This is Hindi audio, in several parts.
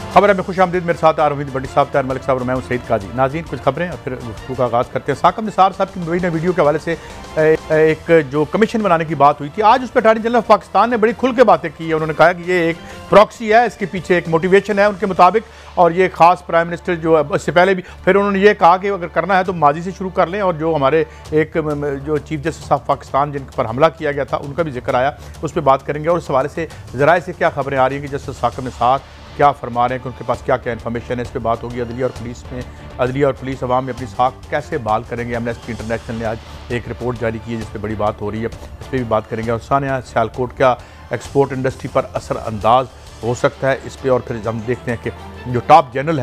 खबर में खुश आमदीद। मेरे साथ आरवीद बड़ी साहब, तार मलिक साहब और मैं हूं सईद काजी। नाज़रीन, कुछ खबरें और फिर गुफ्तगू का आगाज़ करते हैं। साकिब निसार साहब की मुबैना वीडियो के हवाले से एक जो कमीशन बनाने की बात हुई थी, आज उस पर अटॉर्नी जनरल ऑफ पाकिस्तान ने बड़ी खुल के बातें की है। उन्होंने कहा कि ये एक प्रॉक्सी है, इसके पीछे एक मोटिवेशन है उनके मुताबिक, और ये खास प्राइम मिनिस्टर जो है इससे पहले भी फिर उन्होंने ये कहा कि अगर करना है तो माजी से शुरू कर लें, और जो हमारे एक जो चीफ जस्टिस ऑफ पाकिस्तान जिन पर हमला किया गया था उनका भी जिक्र आया, उस पर बात करेंगे। और इस हवाले से ज़राए से क्या खबरें आ रही हैं कि जस्टिस साकिब निसार क्या फरमा रहे हैं कि उनके पास क्या क्या इन्फॉर्मेशन है, इस पर बात होगी। अदलिया और पुलिस अवाम में अपनी साख कैसे बहाल करेंगे। एमनेस्टी इंटरनेशनल ने आज एक रिपोर्ट जारी की है जिस पर बड़ी बात हो रही है, इस पर भी बात करेंगे। और सानिया सियालकोट क्या एक्सपोर्ट इंडस्ट्री पर असरअंदाज हो सकता है, इस पर। और फिर हम देखते हैं कि जो टॉप जनरल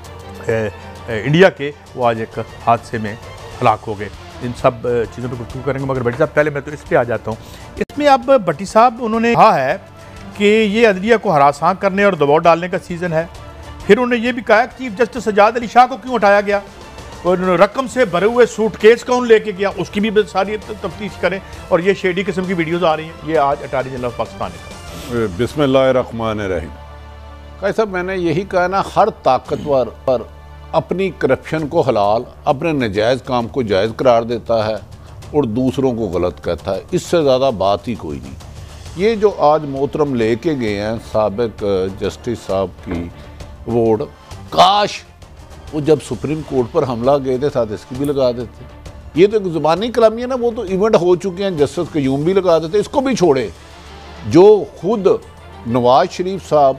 हैं इंडिया के, वो आज एक हादसे में हलाक हो गए। इन सब चीज़ों पर गुफ्तगू करेंगे, मगर भट्टी साहब पहले मैं तो इस पर आ जाता हूँ। इसमें अब भट्टी साहब उन्होंने कहा है कि ये अदलिया को हरासां करने और दबाव डालने का सीज़न है। फिर उन्होंने ये भी कहा कि चीफ जस्टिस सजाद अली शाह को क्यों हटाया गया, और रकम से भरे हुए सूटकेस कौन लेके गया, उसकी भी सारी तफ्तीश करें। और ये शेडी किस्म की वीडियोज़ आ रही हैं। ये आज अटॉर्नी जनरल ऑफ पाकिस्तान ने बिस्मिल्लाहिर्रहमानिर्रहीम। कैसा मैंने यही कहा ना, हर ताकतवर पर अपनी करप्शन को हलाल, अपने नजायज़ काम को जायज़ करार देता है और दूसरों को गलत कहता है। इससे ज़्यादा बात ही कोई नहीं। ये जो आज मोहतरम लेके गए हैं साबिक जस्टिस साहब की वोट, काश वो जब सुप्रीम कोर्ट पर हमला गए थे साथ इसकी भी लगा देते। ये तो एक ज़ुबानी कलामी है ना, वो तो इवेंट हो चुके हैं। जस्टिस कयूम भी लगा देते, इसको भी छोड़े। जो खुद नवाज शरीफ साहब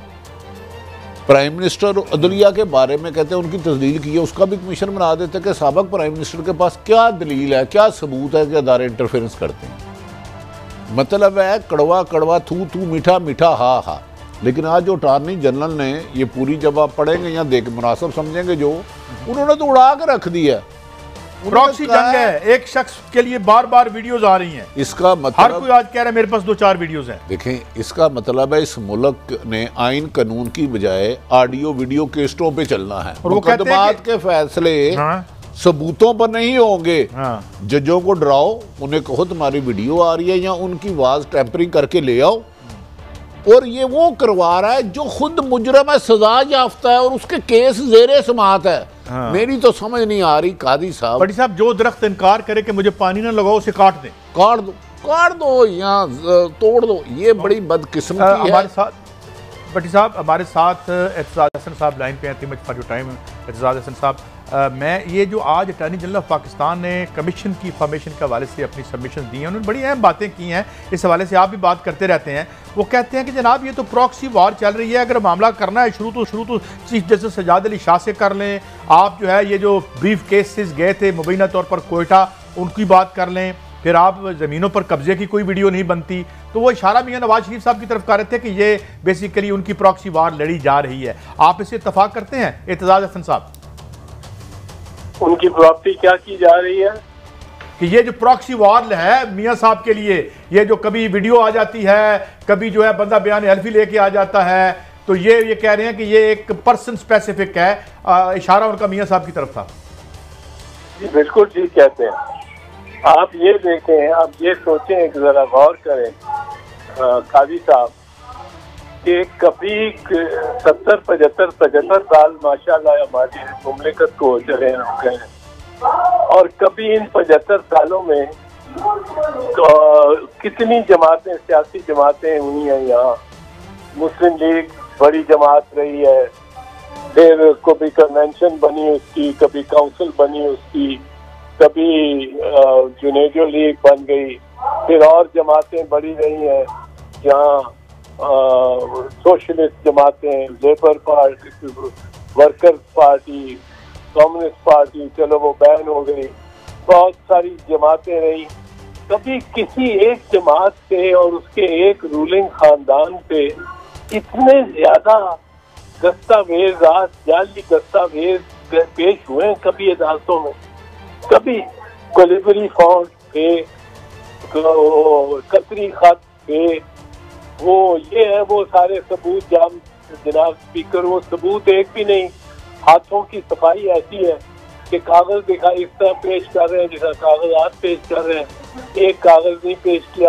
प्राइम मिनिस्टर अदलिया के बारे में कहते हैं उनकी तस्दील की है, उसका भी कमीशन बना देते कि साबिक प्राइम मिनिस्टर के पास क्या दलील है, क्या सबूत है कि अदारे इंटरफेरेंस करते हैं। मतलब है कड़वा कड़वा, थू थू, मीठा मीठा, हा हा। लेकिन आज जो अटॉर्नी जनरल ने ये पूरी, जब आप पढ़ेंगे या देख मुनासिब समझेंगे, जो उन्होंने तो उड़ा के रख दिया। प्रॉक्सी जंग है, एक शख्स के लिए बार बार वीडियोस आ रही हैं। इसका मतलब हर कोई आज कह रहा है मेरे पास 2-4 वीडियोस हैं। देखें, इसका मतलब है इस मुल्क ने आइन कानून की बजाय ऑडियो वीडियो केस्टों पे चलना है। मुकदमात के फैसले सबूतों पर नहीं होंगे। जजों को डराओ, उन्हें कहो तुम्हारी वीडियो आ रही है, या उनकी आवाज टेम्परिंग करके ले आओ। और ये वो करवा रहा है जो खुद मुजरम है, सजा याफ्ता है, और उसके केस जेरे समात है। मेरी तो समझ नहीं आ रही कादी साहब। बड़ी साहब, जो दरख्त इनकार करे कि मुझे पानी ना लगाओ, उसे काट दें, काट दो या तोड़ दो। ये बड़ी बदकिस्मती है। हमारे साथ भट्टी साहब, हमारे साथ एतजाज हसन साहब लाइन पे हैं। Thank you for your time Aitzaz Hasan साहब। मैं ये जो आज अटॉर्नी जनरल ऑफ पाकिस्तान ने कमीशन की फॉर्मेशन के हवाले से अपनी सबमिशन दी हैं, उन्होंने बड़ी अहम बातें की हैं। इस हवाले से आप भी बात करते रहते हैं। वो कहते हैं कि जनाब ये तो प्रॉक्सी वार चल रही है, अगर मामला करना है शुरू तो चीफ जस्टिस सजाद अली शाह से कर लें। आप जो है ये जो ब्रीफ केसेस गए थे मुबैना तौर पर कोयटा, उनकी बात कर लें। फिर आप ज़मीनों पर कब्जे की कोई वीडियो नहीं बनती। तो वो इशारा मियां नवाज शरीफ साहब की तरफ कर रहे थे कि ये बेसिकली उनकी प्रॉक्सी वार लड़ी जा रही है। आप इससे इत्तफाक करते हैं एतजाज हसन साहब? उनकी प्रॉक्सी क्या की जा रही है कि ये जो प्रॉक्सी वार है मियां साहब के लिए, ये जो कभी वीडियो आ जाती है, कभी जो है बंदा बयान हल्फी लेके आ जाता है, तो ये कह रहे हैं कि ये एक पर्सन स्पेसिफिक है। इशारा उनका मियां साहब की तरफ था। बिल्कुल ठीक कहते हैं। आप ये देखें, आप ये सोचें, एक जरा गौर करें काजी साहब, कि कभी 70-75 साल माशाल्लाह हमारी मुमलिकत को चले हो गए, और कभी इन 75 सालों में कितनी जमातें, सियासी जमातें हुई हैं यहाँ। मुस्लिम लीग बड़ी जमात रही है, फिर कभी कन्वेंशन बनी उसकी, कभी काउंसिल बनी उसकी, कभी जुनेजो लीग बन गई, फिर और जमातें बड़ी रही हैं जहाँ सोशलिस्ट जमातें, labour party, workers party, communist party, चलो वो बैन हो गई। बहुत सारी जमातें रही। कभी किसी एक जमात पे और उसके एक रूलिंग खानदान पे इतने ज्यादा दस्तावेजात, जाली दस्तावेज पेश हुए कभी अदालतों में? कभी कोलिबरी फॉन्ट पे, कतरी खत पे, वो ये है वो सारे सबूत जनाब स्पीकर, वो सबूत एक भी नहीं। हाथों की सफाई ऐसी है कि कागज दिखाई इस तरह पेश कर रहे हैं जैसा कागजात पेश कर रहे हैं, एक कागज नहीं पेश किया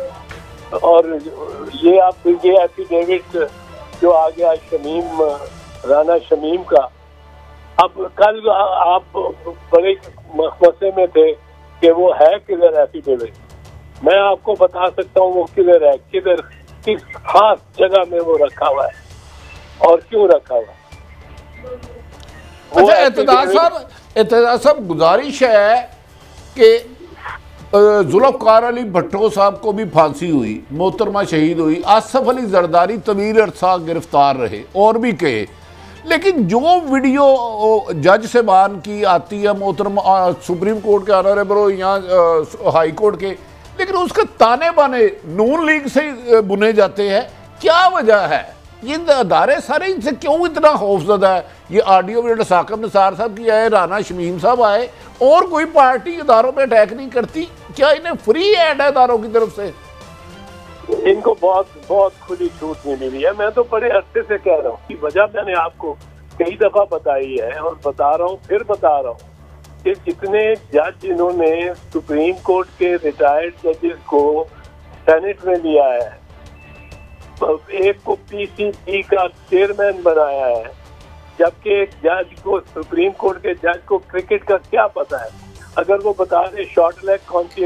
उसने। और ये आप ये एफिडेविट जो आ गया शमीम राना शमीम का। अब कल आप बड़े मसले में थे कि वो है किधर एफिडेविट। मैं आपको बता सकता हूँ वो किधर है, किधर किस खास जगह में वो रखा हुआ है और क्यों रखा हुआ है। अच्छा एतजाज साहब, गुजारिश है कि जुल्फ़कार अली भट्टो साहब को भी फांसी हुई, मोहतरमा शहीद हुई, आसफ अली जरदारी तवील अरसा गिरफ्तार रहे और भी कहे, लेकिन जो वीडियो जज साहबान की आती है, मोहतरमा सुप्रीम कोर्ट के ऑनरेबल यहाँ हाई कोर्ट के, लेकिन उसके ताने बाने नून लीग से बुने जाते हैं। क्या वजह है? ये अदारे सारे इनसे क्यों इतना खौफजदा है? ये ऑडियो वीडियो साकिब निसार साहब की आए, राना शमीम साहब आए, और कोई पार्टी इदारों पे अटैक नहीं करती? क्या इन्हें फ्री एड है इदारों की तरफ से? इनको बहुत खुली छूट मिली हुई है। मैं तो बड़े अरसे से कह रहा हूँ कि वजह मैंने आपको कई दफा बताई है और बता रहा हूँ, फिर बता रहा हूँ कि जितने जज इन्होंने सुप्रीम कोर्ट के रिटायर्ड जजेस को सेनेट में लिया है, एक को पीसीबी का चेयरमैन बनाया है, जबकि एक जज को, सुप्रीम कोर्ट के जज को क्रिकेट का क्या पता है? अगर वो बता दें शॉर्ट लेग कौन सी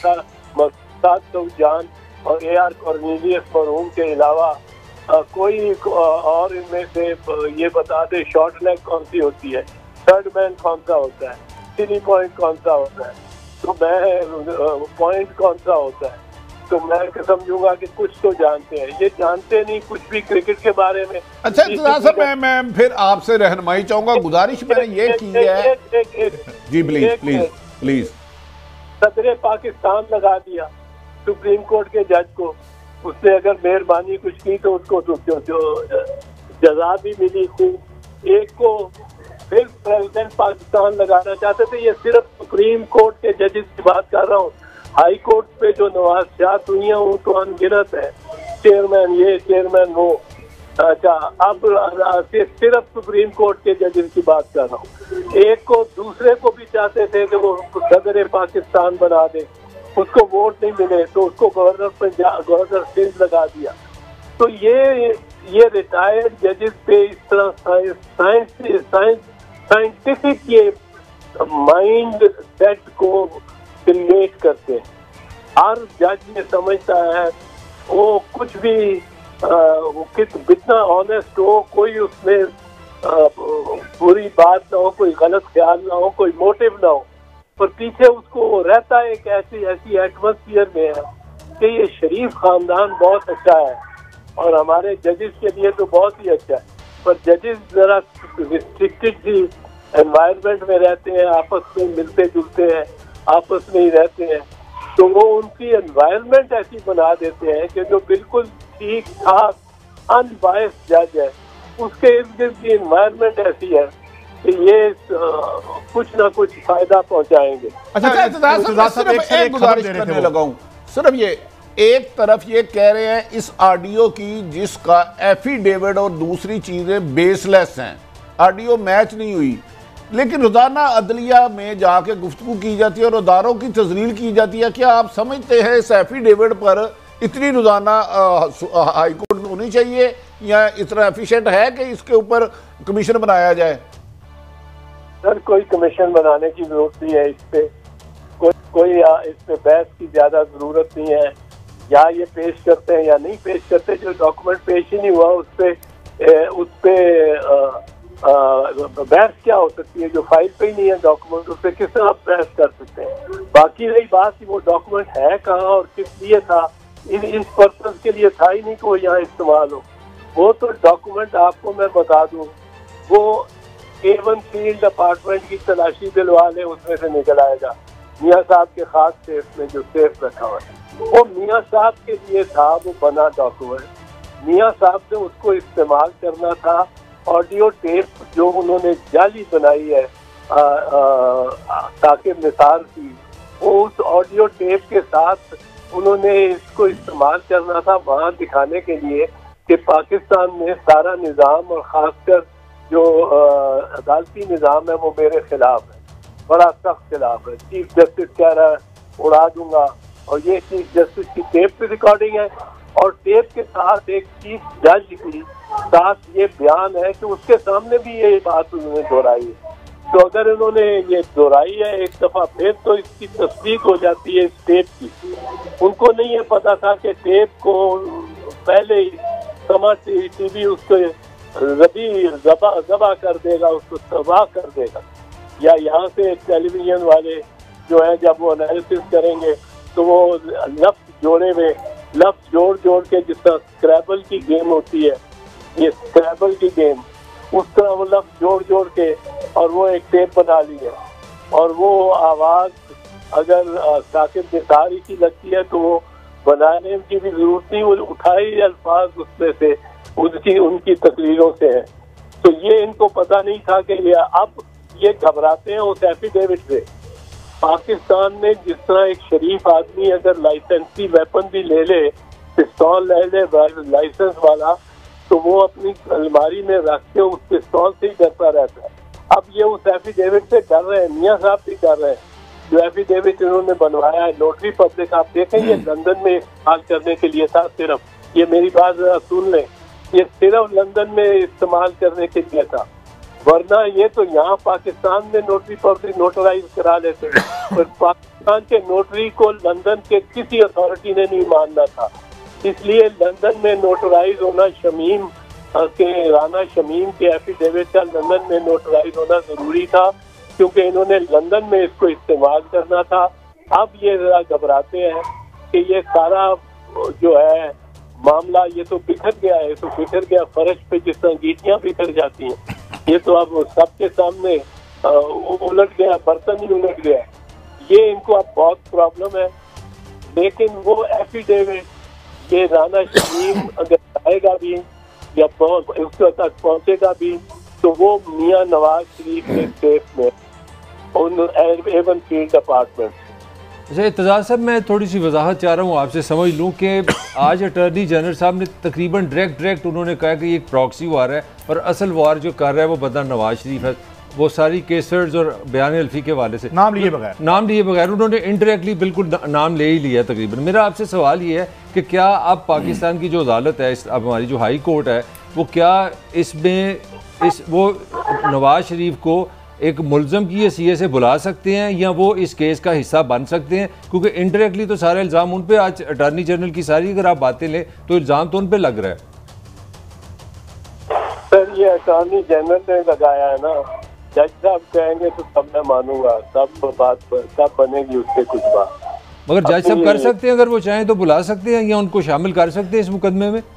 जान और AR कॉर्नेलियस मरहूम के अलावा कोई और इनमें से ये बता दे शॉर्ट लेग कौन सी होती है, थर्ड मैन कौन सा होता है, 3 पॉइंट कौन सा होता है, तो मैं पॉइंट कौन सा होता है, तो मैं समझूंगा कि कुछ तो जानते हैं। ये जानते नहीं कुछ भी क्रिकेट के बारे में। अच्छा साहब, मैं फिर आपसे रहनुमाई चाहूंगा। गुजारिश मैंने ये की है जी, प्लीज। सदर पाकिस्तान लगा दिया सुप्रीम कोर्ट के जज को, उसने अगर मेहरबानी कुछ की तो उसको जो जजा भी मिली खूब। एक को फिर प्रेसिडेंट पाकिस्तान लगाना चाहते थे। ये सिर्फ सुप्रीम कोर्ट के जजेस की बात कर रहा हूँ। हाई कोर्ट पे जो नवाज़ियात हुई हैं वो तो अनगिनत है, चेयरमैन ये चेयरमैन वो। अच्छा, अब सिर्फ सुप्रीम कोर्ट के जजेस की बात कर रहा हूँ। एक को दूसरे को भी चाहते थे कि वो सदर पाकिस्तान बना दे, उसको वोट नहीं मिले तो उसको गवर्नर सिंध लगा दिया। तो ये रिटायर्ड जजेस पे इस तरह साइंटिफिक ये माइंड सेट को क्रिएट करते हैं। हर जज ये समझता है वो कुछ भी कितना ऑनेस्ट हो, कोई उसमें बुरी बात ना हो, कोई गलत ख्याल ना हो, कोई मोटिव ना हो, पर पीछे उसको रहता है एक ऐसी एटमॉस्फेयर में है कि ये शरीफ खानदान बहुत अच्छा है और हमारे जजेस के लिए तो बहुत ही अच्छा है, पर जजेस जरा रिस्ट्रिक्टेड सी एनवायरनमेंट में रहते हैं, आपस में मिलते जुलते हैं, आपस में ही रहते हैं, तो वो उनकी एनवायरनमेंट ऐसी बना देते हैं कि जो बिल्कुल ठीक ठाक अनबायस्ड जज है उसके इर्द गिर्द की एनवायरनमेंट ऐसी है कि ये कुछ ना कुछ फायदा पहुंचाएंगे। सिर्फ ये एक तरफ ये कह रहे हैं इस ऑडियो की जिसका एफिडेविट और दूसरी चीजें बेसलेस हैं, ऑडियो मैच नहीं हुई, लेकिन रोजाना अदलिया में जाके गुफ्तगू की जाती है और अदारों की तजलील की जाती है। क्या आप समझते हैं इस एफिडेविट पर इतनी रोजाना हाई कोर्ट में होनी चाहिए या इतना एफिशिएंट है कि इसके ऊपर कमीशन बनाया जाए? सर, कोई कमीशन बनाने की जरूरत नहीं है, इस पे कोई इस पे बहस की ज्यादा जरूरत नहीं है। या ये पेश करते हैं या नहीं पेश करते, जो डॉक्यूमेंट पेश ही नहीं हुआ उस पे बहस क्या हो सकती है? जो फाइल पे ही नहीं है डॉक्यूमेंट, उस पर किस तरह आप बहस कर सकते हैं? बाकी रही बात कि वो डॉक्यूमेंट है कहाँ और किस लिए था, इस पर्पज के लिए था ही नहीं कि वो यहाँ इस्तेमाल हो। वो तो डॉक्यूमेंट आपको मैं बता दूं, वो A1 फील्ड अपार्टमेंट की तलाशी दिलवा ले, उसमें से निकल आएगा मियाँ साहब के खास सेफ में जो सेफ रखा हुआ है, वो मियाँ साहब के लिए था, वो बना डॉक्यूमेंट। मियाँ साहब ने उसको इस्तेमाल करना था। ऑडियो टेप जो उन्होंने जाली बनाई है साकिब निसार की, वो उस ऑडियो टेप के साथ उन्होंने इसको इस्तेमाल करना था वहाँ दिखाने के लिए कि पाकिस्तान में सारा निज़ाम और ख़ासकर जो अदालती निज़ाम है वो मेरे खिलाफ है, बड़ा सख्त खिलाफ है। चीफ जस्टिस कह रहा है उड़ा दूंगा, और ये चीफ जस्टिस की टेप पे रिकॉर्डिंग है और टेप के साथ एक चीफ जज की साथ ये बयान है कि उसके सामने भी ये बात उन्होंने दोहराई है। तो अगर इन्होंने ये दोहराई है एक दफा फिर तो इसकी तस्दीक हो जाती है इस टेप की। उनको नहीं ये पता था कि टेप को पहले ही समा टीवी उसको जबा कर देगा, उसको तबाह कर देगा। या यहाँ से टेलीविजन वाले जो है जब वो एनालिसिस करेंगे तो वो लफ्ज जोड़ के जिस तरह स्क्रैबल की गेम होती है, ये स्क्रैबल की गेम, उस तरह वो लफ्ज जोड़ के और वो एक टेप बना ली है। और वो आवाज अगर साकिब निसारी की लगती है तो वो बनाने की भी जरूरत नहीं, वो उठाई अल्फाज उसमें से उनकी तकरीरों से है। तो ये इनको पता नहीं था कि अब ये घबराते हैं उस एफिडेविट से। पाकिस्तान में जिस तरह एक शरीफ आदमी अगर लाइसेंसी वेपन भी ले ले, पिस्तौल ले ले लाइसेंस वाला, तो वो अपनी अलमारी में रख के उस पिस्तौल से ही डरता रहता है। अब ये उस एफिडेविट से डर रहे हैं, मियाँ साहब भी डर रहे हैं। जो एफिडेविट इन्होंने बनवाया है नोटरी पब्लिक, आप देखें ये लंदन में इस्तेमाल करने के लिए था सिर्फ, ये मेरी बात जरा सुन लें, ये सिर्फ लंदन में इस्तेमाल करने के लिए था, वरना ये तो यहाँ पाकिस्तान में नोटरी पब्लिक नोटराइज करा लेते हैं। पर पाकिस्तान के नोटरी को लंदन के किसी अथॉरिटी ने नहीं मानना था, इसलिए लंदन में नोटराइज होना शमीम के राना शमीम के एफिडेविट का लंदन में नोटराइज होना जरूरी था, क्योंकि इन्होंने लंदन में इसको इस्तेमाल करना था। अब ये जरा घबराते हैं कि ये सारा जो है मामला ये तो बिखर गया है, तो बिखर गया फर्श पे जिस तरह गीटियां बिखर जाती हैं, ये तो अब सबके सामने उलट गया, बर्तन ही उलट गया। ये इनको अब बहुत प्रॉब्लम है। लेकिन वो एफिडेविट ये राना शमीम अगर आएगा भी या उसके तक पहुंचेगा भी, तो वो मियां नवाज शरीफ के स्टेट में उन एवन फील्ड अपार्टमेंट। अच्छा इत्तेज़ार साहब, मैं थोड़ी सी वजाहत चाह रहा हूँ आपसे, समझ लूँ कि आज अटर्नी जनरल साहब ने तकरीबन डायरेक्ट उन्होंने कहा कि एक प्रॉक्सी वार है और असल वार जो कर रहा है वो बंदा नवाज शरीफ है। वो सारी केसर्स और बयान अल्फी के वाले से नाम लिए बगैर उन्होंने इनडायरेक्टली बिल्कुल नाम ले ही लिया तकरीबन। मेरा आपसे सवाल ये है कि क्या अब पाकिस्तान की जो अदालत है, अब हमारी जो हाई कोर्ट है, वो क्या इसमें वो नवाज शरीफ को एक मुलजम की हैसियत से बुला सकते हैं या वो इस केस का हिस्सा बन सकते हैं? क्योंकि इनडायरेक्टली तो सारा इल्ज़ाम उन पे, आज अटॉर्नी जनरल की सारी अगर आप बातें लें तो इल्ज़ाम तो उन पे लग रहा है। सर ये अटॉर्नी जनरल ने लगाया है ना, जज साहब कहेंगे तो सब मैं मानूंगा, सब बात पर सब बनेगी उससे कुछ बात। मगर जज साहब कर सकते हैं, अगर वो चाहें तो बुला सकते हैं या उनको शामिल कर सकते हैं इस मुकदमे में।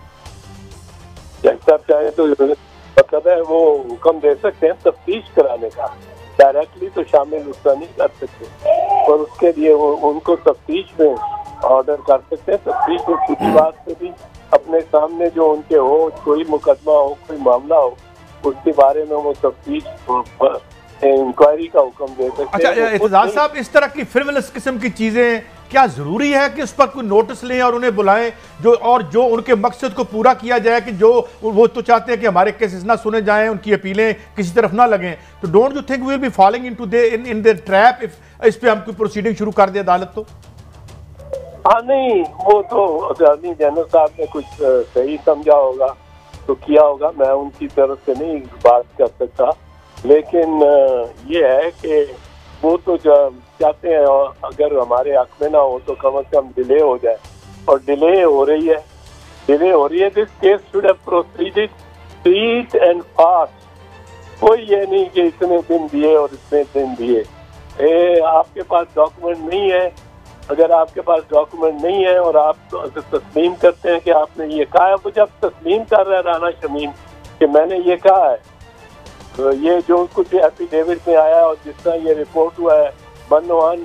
जज साहब चाहे तो मतलब है वो हुक्म दे सकते हैं तफ्तीश कराने का, डायरेक्टली तो शामिल उसका नहीं कर सकते, पर उसके लिए वो उनको तफ्तीश में ऑर्डर कर सकते हैं। तफ्तीश में किसी बात से भी अपने सामने जो उनके हो, कोई मुकदमा हो, कोई मामला हो, उसके बारे में वो तफ्तीश इंक्वायरी का हुक्म दे सकते हैं। अच्छा इत्तेज़ार साहब, इस तरह की फ्रिवलस किस्म की चीजें क्या जरूरी है कि उस पर कोई नोटिस लें और उन्हें बुलाएं, जो उनके मकसद को पूरा किया जाए, कि जो वो तो चाहते हैं कि हमारे केसेस ना सुने जाएं, उनकी अपीलें किसी तरफ ना लगें, तो don't you think we will be following into in the trap if इस पे हम कोई प्रोसीडिंग शुरू कर दे अदालत तो? हाँ नहीं, वो तो अटॉर्नी जनरल साहब ने कुछ सही समझा होगा तो किया होगा, मैं उनकी तरफ से नहीं बात कर सकता। लेकिन ये है कि वो तो चाहते हैं अगर हमारे हक में ना हो तो कम से कम डिले हो जाए, और डिले हो रही है। This case should have proceeded street and fast. कोई ये नहीं कि इतने दिन दिए और इतने दिन दिए। आपके पास डॉक्यूमेंट नहीं है, अगर आपके पास डॉक्यूमेंट नहीं है और आप तस्लीम करते हैं कि आपने ये कहा है, वो जब तस्लीम कर रहा है राना शमीम कि मैंने ये कहा है, तो ये जो कुछ एफिडेविट में आया और जिस तरह ये रिपोर्ट हुआ है मनोहन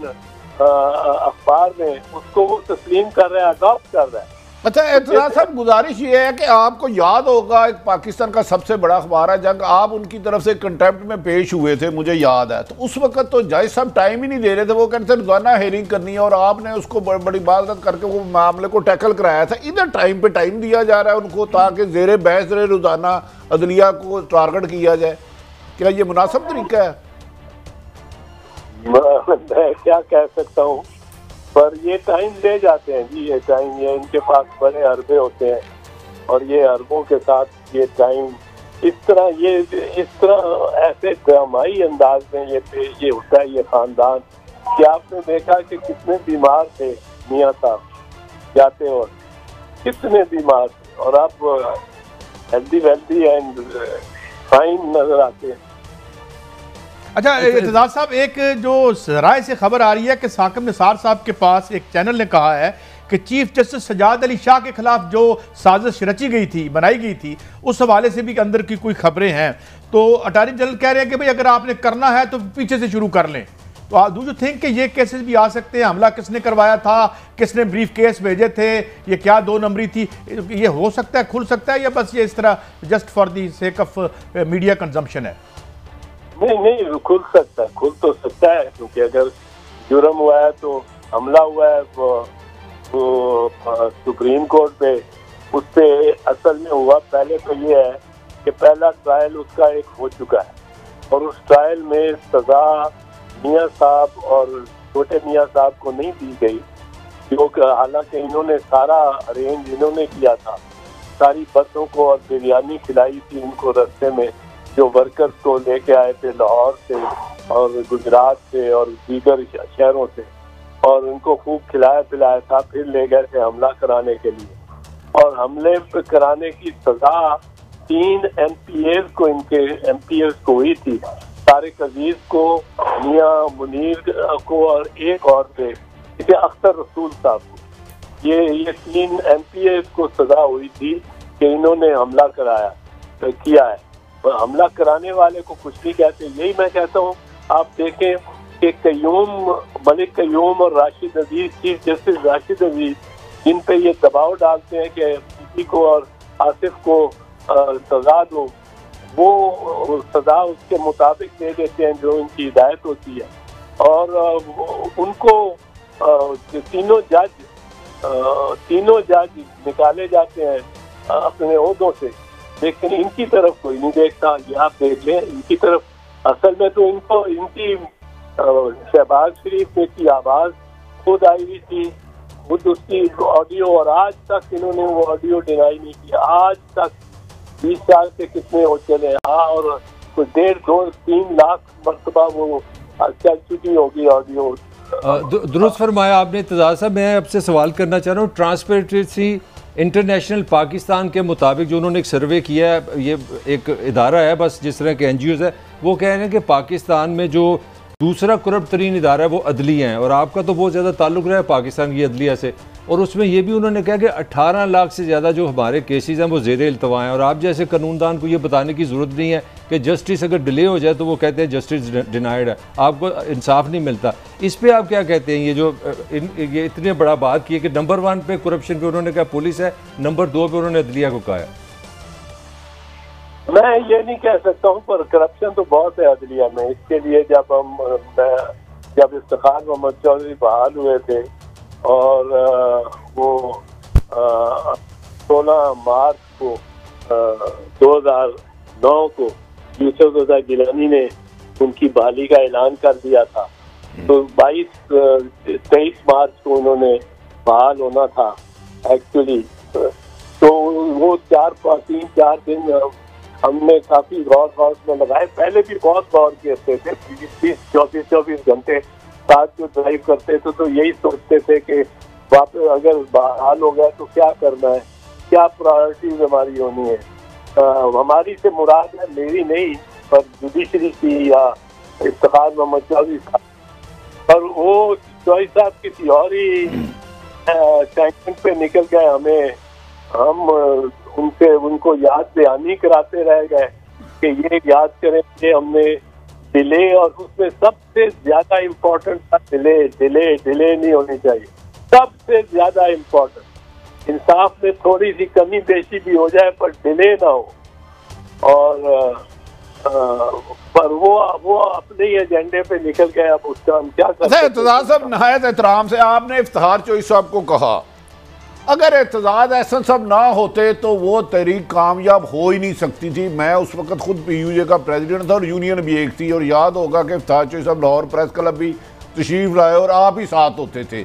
अखबार में, उसको वो तस्लीम कर रहा है, अडॉप्ट कर रहा है। अच्छा एतराज साहब, गुजारिश ये है कि आपको याद होगा एक पाकिस्तान का सबसे बड़ा अखबार है जंग, आप उनकी तरफ से कंटेम्प्ट में पेश हुए थे, मुझे याद है। तो उस वक्त तो जज साहब टाइम ही नहीं दे रहे थे, वो कहते थे रोजाना हेयरिंग करनी है, और आपने उसको बड़ी बात करके वो मामले को टैकल कराया था। इधर टाइम पे टाइम दिया जा रहा है उनको ताकि जेर बहस रोजाना अदलिया को टारगेट किया जाए। क्या ये मुनासिब तरीका है? मैं क्या कह सकता हूँ, पर ये टाइम ले जाते हैं जी, ये टाइम, ये इनके पास बड़े अरबे होते हैं और ये अरबों के साथ ये टाइम इस तरह ऐसे ड्रामाई अंदाज में ये होता है ये खानदान कि आपने देखा कि कितने बीमार थे मियाँ साहब जाते और कितने बीमार थे और आप हेल्दी वेल्दी एंड फाइन नजर आते हैं। अच्छा इत्तेज़ाज़ साहब, एक जो राय से खबर आ रही है कि साकिब निसार साहब के पास एक चैनल ने कहा है कि चीफ जस्टिस सजाद अली शाह के खिलाफ जो साजिश रची गई थी, बनाई गई थी, उस हवाले से भी अंदर की कोई खबरें हैं। तो अटॉर्नी जनरल कह रहे हैं कि भाई अगर आपने करना है तो पीछे से शुरू कर लें। तो डू यू थिंक कि ये केसेस भी आ सकते हैं? हमला किसने करवाया था, किसने ब्रीफ केस भेजे थे, ये क्या 2 नंबरी थी, ये हो सकता है, खुल सकता है, या बस ये इस तरह just for the sake of media consumption है? नहीं, खुल तो सकता है, क्योंकि अगर जुर्म हुआ है तो हमला हुआ है वो सुप्रीम कोर्ट पे, उस पे असल में हुआ पहले तो ये है कि पहला ट्रायल उसका एक हो चुका है और उस ट्रायल में सजा मियाँ साहब और छोटे मियाँ साहब को नहीं दी गई, जो हालांकि इन्होंने सारा अरेंज इन्होंने किया था, सारी बसों को और बिरयानी खिलाई थी इनको रास्ते में, जो वर्कर्स को लेके आए थे लाहौर से और गुजरात से और दीगर शहरों से, और उनको खूब खिलाया पिलाया था, फिर ले गए थे हमला कराने के लिए। और हमले कराने की सजा 3 MPAs को, इनके MPAs को हुई थी, तारिक अजीज को, मियाँ मुनीर को और एक और थे, इसे अख्तर रसूल साहब को। ये 3 MPAs को सजा हुई थी कि इन्होंने हमला किया है। हमला कराने वाले को कुछ नहीं कहते। यही मैं कहता हूँ, आप देखें कि मलिक कयूम और राशिद अजीज, चीफ जस्टिस राशिद अजीज, जिन पे ये दबाव डालते हैं कि पीपी को और आसिफ को सजा दो, वो सजा उसके मुताबिक दे देते हैं जो उनकी हिदायत होती है। और उनको तीनों जज निकाले जाते हैं अपने ओहदों से, लेकिन इनकी तरफ कोई नहीं देखता। ये आप देख लें, इनकी तरफ असल में तो इनकी शहबाज शरीफ ने की आवाज खुद आई हुई थी, खुद उसकी ऑडियो, और आज तक इन्होंने वो ऑडियो डिनाई नहीं किया। आज तक 20 साल से कितने हो चले, हाँ, और कुछ 1.5, 2, 3 लाख मरतबा वो चल चुकी होगी ऑडियो। दुरुस्त फरमाया आपने इत्तेज़ाज़ साहब। मैं आपसे सवाल करना चाह रहा हूँ, ट्रांसपेरेंसी इंटरनेशनल पाकिस्तान के मुताबिक जो उन्होंने एक सर्वे किया है, ये एक इदारा है बस जिस तरह के NGOs है, वो कह रहे हैं कि पाकिस्तान में जो दूसरा करप्ट तरीन इदारा है वो अदलिया है, और आपका तो बहुत ज़्यादा ताल्लुक़ रहा है पाकिस्तान की अदलिया से, और उसमें ये भी उन्होंने कहा कि 18 लाख से ज़्यादा जो हमारे केसेस हैं वो ज़ेर इल्तवा हैं, और आप जैसे कानूनदान को ये बताने की ज़रूरत नहीं है कि जस्टिस अगर डिले हो जाए तो वो कहते हैं जस्टिस डिनाइड है, आपको इंसाफ नहीं मिलता। इस पर आप क्या कहते हैं? ये जो ये इतने बड़ा बात की है कि नंबर 1 पे करप्शन पे उन्होंने कहा पुलिस है, नंबर 2 पे उन्होंने अदलिया को कहा है। मैं ये नहीं कह सकता हूँ, पर करप्शन तो बहुत है अदलिया में। इसके लिए जब इफ्तिखार मोहम्मद चौधरी बहाल हुए थे और वो 16 मार्च को 2009 को यूसुफ रज़ा गिलानी ने उनकी बहाली का ऐलान कर दिया था, तो 23 मार्च को उन्होंने बहाल होना था एक्चुअली। तो वो 3-4 दिन हमने काफी गौर में लगाए, पहले भी बहुत गौर करते थे, 24 घंटे साथ जो ड्राइव करते थे तो यही सोचते थे कि वापस अगर बहाल हो गया तो क्या करना है, क्या प्रायोरिटीज हमारी होनी है। हमारी से मुराद है, मेरी नहीं, पर जुडिशरी की या इफ्तिखार मोहम्मद चौधरी साहब, पर वो चौधरी साहब किसी और ही टैंक पे निकल गए। हम उनको याद दहानी कराते रह गए कि ये याद करें कि हमने डिले, और उसमें सबसे ज्यादा इम्पोर्टेंट था डिले नहीं होनी चाहिए, सबसे ज्यादा इम्पोर्टेंट। इंसाफ में थोड़ी सी कमी पेशी भी हो जाए पर डिले ना हो। और पर वो अपने ही एजेंडे पे निकल गए, अब उसका हम क्या कर सकते हैं। इत्तेज़ाज़ साहब, नहायत एहतराम से आपने इफ्तिखार चौधरी साहब को कहा, अगर एतजाज एहसन सब ना होते तो वो तहरीक कामयाब हो ही नहीं सकती थी। मैं उस वक्त खुद PUJ का प्रेसिडेंट था और यूनियन भी एक थी, और याद होगा कि इफ्तिखार चौधरी साहब लाहौर प्रेस क्लब भी तशरीफ लाए और आप ही साथ होते थे।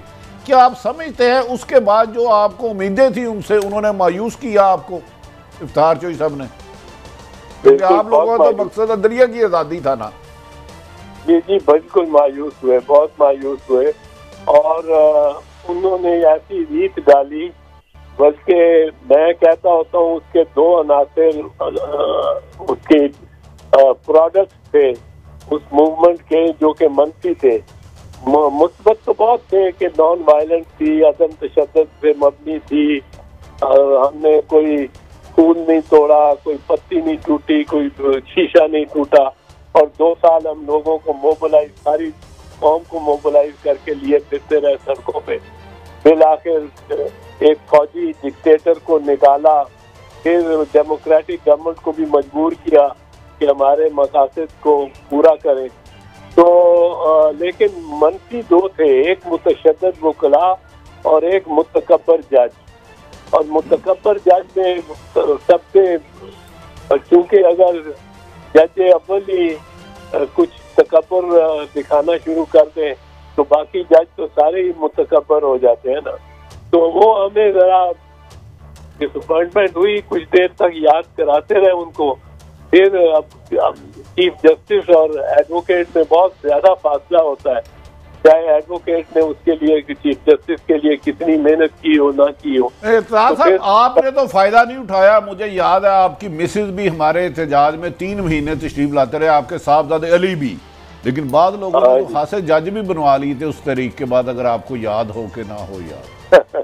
क्या आप समझते हैं उसके बाद जो आपको उम्मीदें थी उनसे उन्होंने मायूस किया आपको इफ्तार चोई साहब ने? क्योंकि आप लोगों का तो मकसद दरिया की आज़ादी था ना। जी जी बिल्कुल मायूस हुए, बहुत मायूस हुए। और उन्होंने ऐसी रीत डाली, बल्कि मैं कहता होता हूँ उसके दो अनासर उसके प्रोडक्ट थे उस मूवमेंट के जो कि मनफी थे। मुस्बत तो बहुत थे कि नॉन वायलेंट थी, अदम तशद्दुद पे मबनी थी, हमने कोई फूल नहीं तोड़ा, कोई पत्ती नहीं टूटी, कोई शीशा नहीं टूटा। और 2 साल हम लोगों को मोबिलाइज, सारी कौम को मोबिलाइज करके लिए फिरते रहे सड़कों पे। फिर आखिर एक फौजी डिक्टेटर को निकाला, फिर डेमोक्रेटिक गवर्नमेंट को भी मजबूर किया कि हमारे मकासद को पूरा करें। तो लेकिन मनफी 2 थे, एक मुतशद्दिद वकला और एक मुतकब्बर जज। और मुतकब्बर जज में सबसे, क्योंकि अगर जज अव्वल ही कुछ तकब्बर दिखाना शुरू कर दें तो बाकी जज तो सारे ही मुतकब्बर हो जाते हैं ना। तो वो हमें जरा डिसअपॉइंटमेंट हुई, कुछ देर तक याद कराते रहे उनको। फिर अब चीफ जस्टिस और एडवोकेट में बहुत ज्यादा फासला होता है, चाहे एडवोकेट ने उसके लिए चीफ जस्टिस के लिए कितनी मेहनत की हो ना की हो। तो आपने तो फायदा नहीं उठाया। मुझे याद है आपकी मिसेज भी हमारे एहतजाज में 3 महीने तशरीफ लाते रहे, आपके साहबजादे अली भी, लेकिन बाद लोगों ने तो खासे जज भी बनवा लिए थे उस तरीक के बाद, अगर आपको याद हो कि ना हो याद।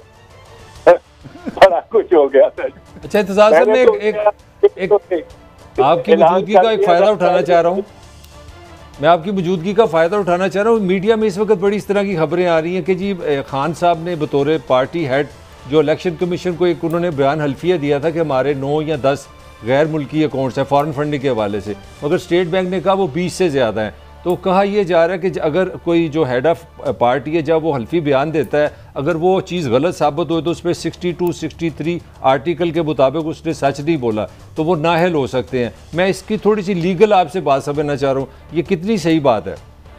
बड़ा कुछ हो गया था। अच्छा इंतजार साहब, मैं एक आपकी मौजूदगी का एक फ़ायदा उठाना चाह रहा हूँ। मैं आपकी मौजूदगी का फ़ायदा उठाना चाह रहा हूँ। मीडिया में इस वक्त बड़ी इस तरह की खबरें आ रही हैं कि जी खान साहब ने बतौर पार्टी हेड जो इलेक्शन कमीशन को एक उन्होंने बयान हल्फिया दिया था कि हमारे 9 या 10 गैर मुल्की अकाउंट्स हैं फॉरेन फंडिंग के हवाले से, मगर स्टेट बैंक ने कहा वो 20 से ज़्यादा हैं। तो कहा यह जा रहा है कि अगर कोई जो हेड ऑफ पार्टी है जब वो हल्फी बयान देता है, अगर वो चीज़ गलत साबित हो तो उस पर 62, 63 आर्टिकल के मुताबिक उसने सच नहीं बोला तो वो नाअहल हो सकते हैं। मैं इसकी थोड़ी सी लीगल आपसे बात समझना चाह रहा हूँ, ये कितनी सही बात है?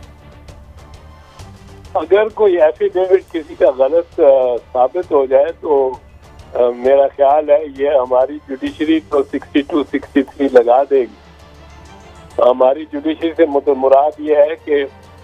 अगर कोई एफिडेविट किसी का गलत साबित हो जाए तो मेरा ख्याल है ये हमारी जुडिशरी तो 62, 63 लगा देगी। हमारी जुडिशरी से मुराद ये है कि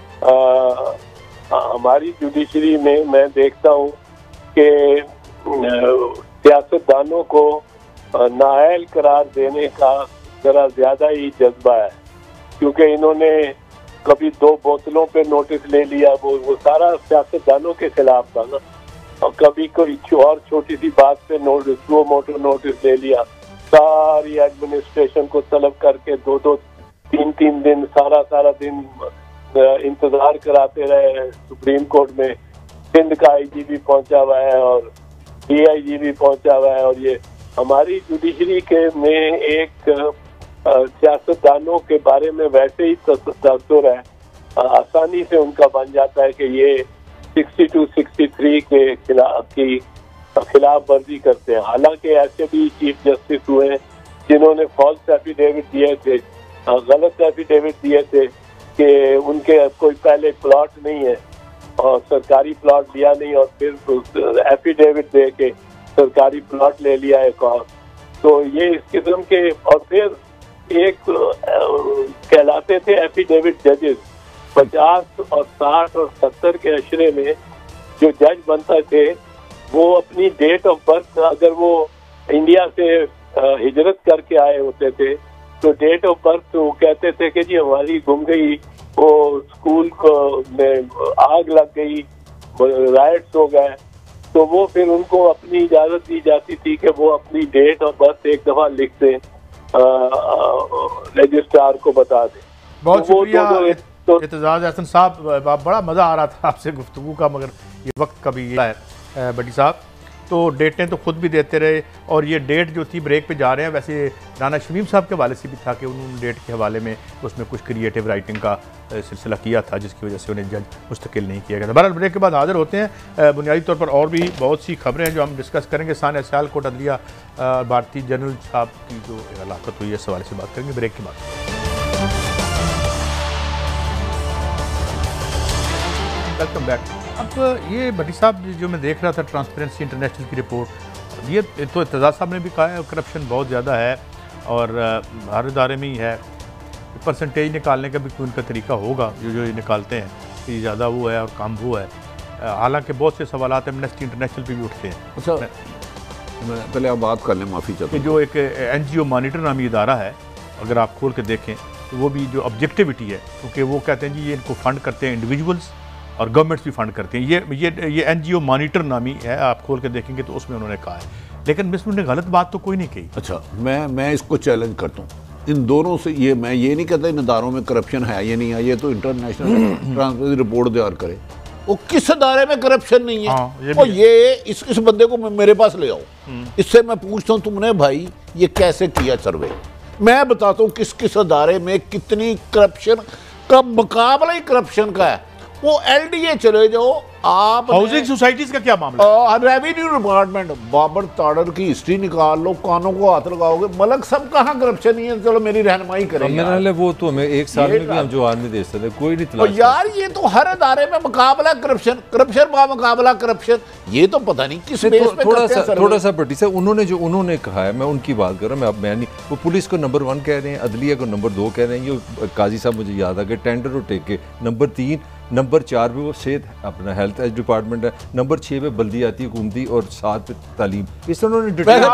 हमारी जुडिशरी में मैं देखता हूँ कि सियासतदानों को नाअहल करार देने का जरा ज्यादा ही जज्बा है, क्योंकि इन्होंने कभी 2 बोतलों पे नोटिस ले लिया, वो सारा सियासतदानों के खिलाफ था ना। और कभी कोई और छोटी सी बात पे नोटिस, 2 मोटर नोटिस ले लिया, सारी एडमिनिस्ट्रेशन को तलब करके 2-2, 3-3 दिन सारा दिन इंतजार कराते रहे सुप्रीम कोर्ट में। सिंध का आईजी भी पहुंचा हुआ है और डीआईजी भी पहुंचा हुआ है। और ये हमारी जुडिशरी के में एक सियासतदानों के बारे में वैसे ही तसव्वुर है, आसानी से उनका बन जाता है कि ये 62, 63 के खिलाफ वर्जी करते हैं। हालांकि ऐसे भी चीफ जस्टिस हुए हैं जिन्होंने फॉल्स एफिडेविट दिए थे, गलत एफिडेविट दिए थे कि उनके कोई पहले प्लॉट नहीं है और सरकारी प्लॉट लिया नहीं, और फिर एफिडेविट दे के सरकारी प्लॉट ले लिया एक और। तो ये इस किस्म के, और फिर एक कहलाते थे एफिडेविट जजेस। 50 और 60 और 70 के अशरे में जो जज बनता थे वो अपनी डेट ऑफ बर्थ, अगर वो इंडिया से हिजरत करके आए होते थे तो डेट ऑफ बर्थ वो कहते थे कि जी हमारी गुम गई, वो स्कूल को में आग लग गई, राइट्स हो गए, तो वो फिर उनको अपनी इजाजत दी जाती थी कि वो अपनी डेट ऑफ बर्थ एक दफा लिख दें, रजिस्ट्रार को बता दें। बहुत शुक्रिया एतजाज अहसन साहब, बड़ा मज़ा आ रहा था आपसे गुफ्तगू का, मगर ये वक्त का भी है बड़ी साहब। तो डेटें तो खुद भी देते रहे, और ये डेट जो थी ब्रेक पे जा रहे हैं। वैसे राना शमीम साहब के हवाले से भी था कि उन्होंने डेट के हवाले में उसमें कुछ क्रिएटिव राइटिंग का सिलसिला किया था, जिसकी वजह से उन्हें जज मुस्तकिल नहीं किया गया था। बहरहाल ब्रेक के बाद हाजिर होते हैं। बुनियादी तौर पर और भी बहुत सी खबरें हैं जो हम डिस्कस करेंगे। सानिया सियालकोट अदलिया भारतीय जनरल साहब की जो हलाकत हुई है इस हवाले से बात करेंगे ब्रेक के बाद। Welcome back. अब ये भट्टी साहब जो मैं देख रहा था ट्रांसपेरेंसी इंटरनेशनल की रिपोर्ट, ये तो इत्तेजाज साहब ने भी कहा है करप्शन बहुत ज़्यादा है और हर इदारे में ही है। परसेंटेज निकालने का भी कोई उनका तरीका होगा जो ये निकालते हैं कि ज़्यादा वो है और कम वो है। हालांकि बहुत से सवाल एमनेस्टी इंटरनेशनल पे भी उठते हैं। अच्छा, पहले आप बात कर लें, माफ़ी चाहता हूं। जो एक NGO मॉनिटर नामी इदारा है, अगर आप खोल के देखें तो वो भी जो ऑब्जेक्टिविटी है, क्योंकि वो कहते हैं जी ये इनको फ़ंड करते हैं इंडिविजुअल्स और गवर्नमेंट्स भी फ़ंड करते हैं। ये NGO मॉनिटर नामी है, आप खोल के देखेंगे तो उसमें उन्होंने कहा है, लेकिन मिस उन्होंने गलत बात तो कोई नहीं कही। अच्छा, मैं इसको चैलेंज करता हूँ इन दोनों से। मैं ये नहीं कहता इन इदारों में करप्शन है या नहीं है, ये तो इंटरनेशनल ट्रांसपेरेंसी रिपोर्ट तैयार करे। वो किस इदारे में करप्शन नहीं है? हाँ, और ये इस बंदे को मेरे पास ले आओ, इससे मैं पूछता हूँ तुमने भाई ये कैसे किया सर्वे। मैं बताता हूँ किस किस इदारे में कितनी करप्शन का मुकाबला ही करप्शन का है। वो LDA चले जाओ आप, हाउसिंग सोसाइटीज का क्या मामला? रेवेन्यू डिपार्टमेंट, बाबर ताड़र की हिस्ट्री निकाल लो, कानों को हाथ लगाओगे, मलक सब कहाँ करप्शन नहीं है? चलो मेरी रहनुमाई करेंगे। वो तो हमें एक साल में भी हम जो आदमी दे सकते कोई नहीं तलाश। यार ये तो हर इदारे में मुकाबला करप्शन, करप्शन का मुकाबला करप्शन, ये तो पता नहीं किस बेस पे थोड़ा सा भट्टी साहब उन्होंने कहा है, मैं उनकी बात कर रहा हूँ, मैं नहीं। वो पुलिस को नंबर 1 कह रहे हैं, अदलिया को नंबर 2 कह रहे हैं, ये काजी साहब मुझे याद आ गए, टेंडर और ठेके नंबर 3, नंबर 4 पे वो सेहत अपना हेल्थ डिपार्टमेंट है, नंबर 6 पे बल्दियाती हुकूमती और 7 पे तालीम। इस उन्होंने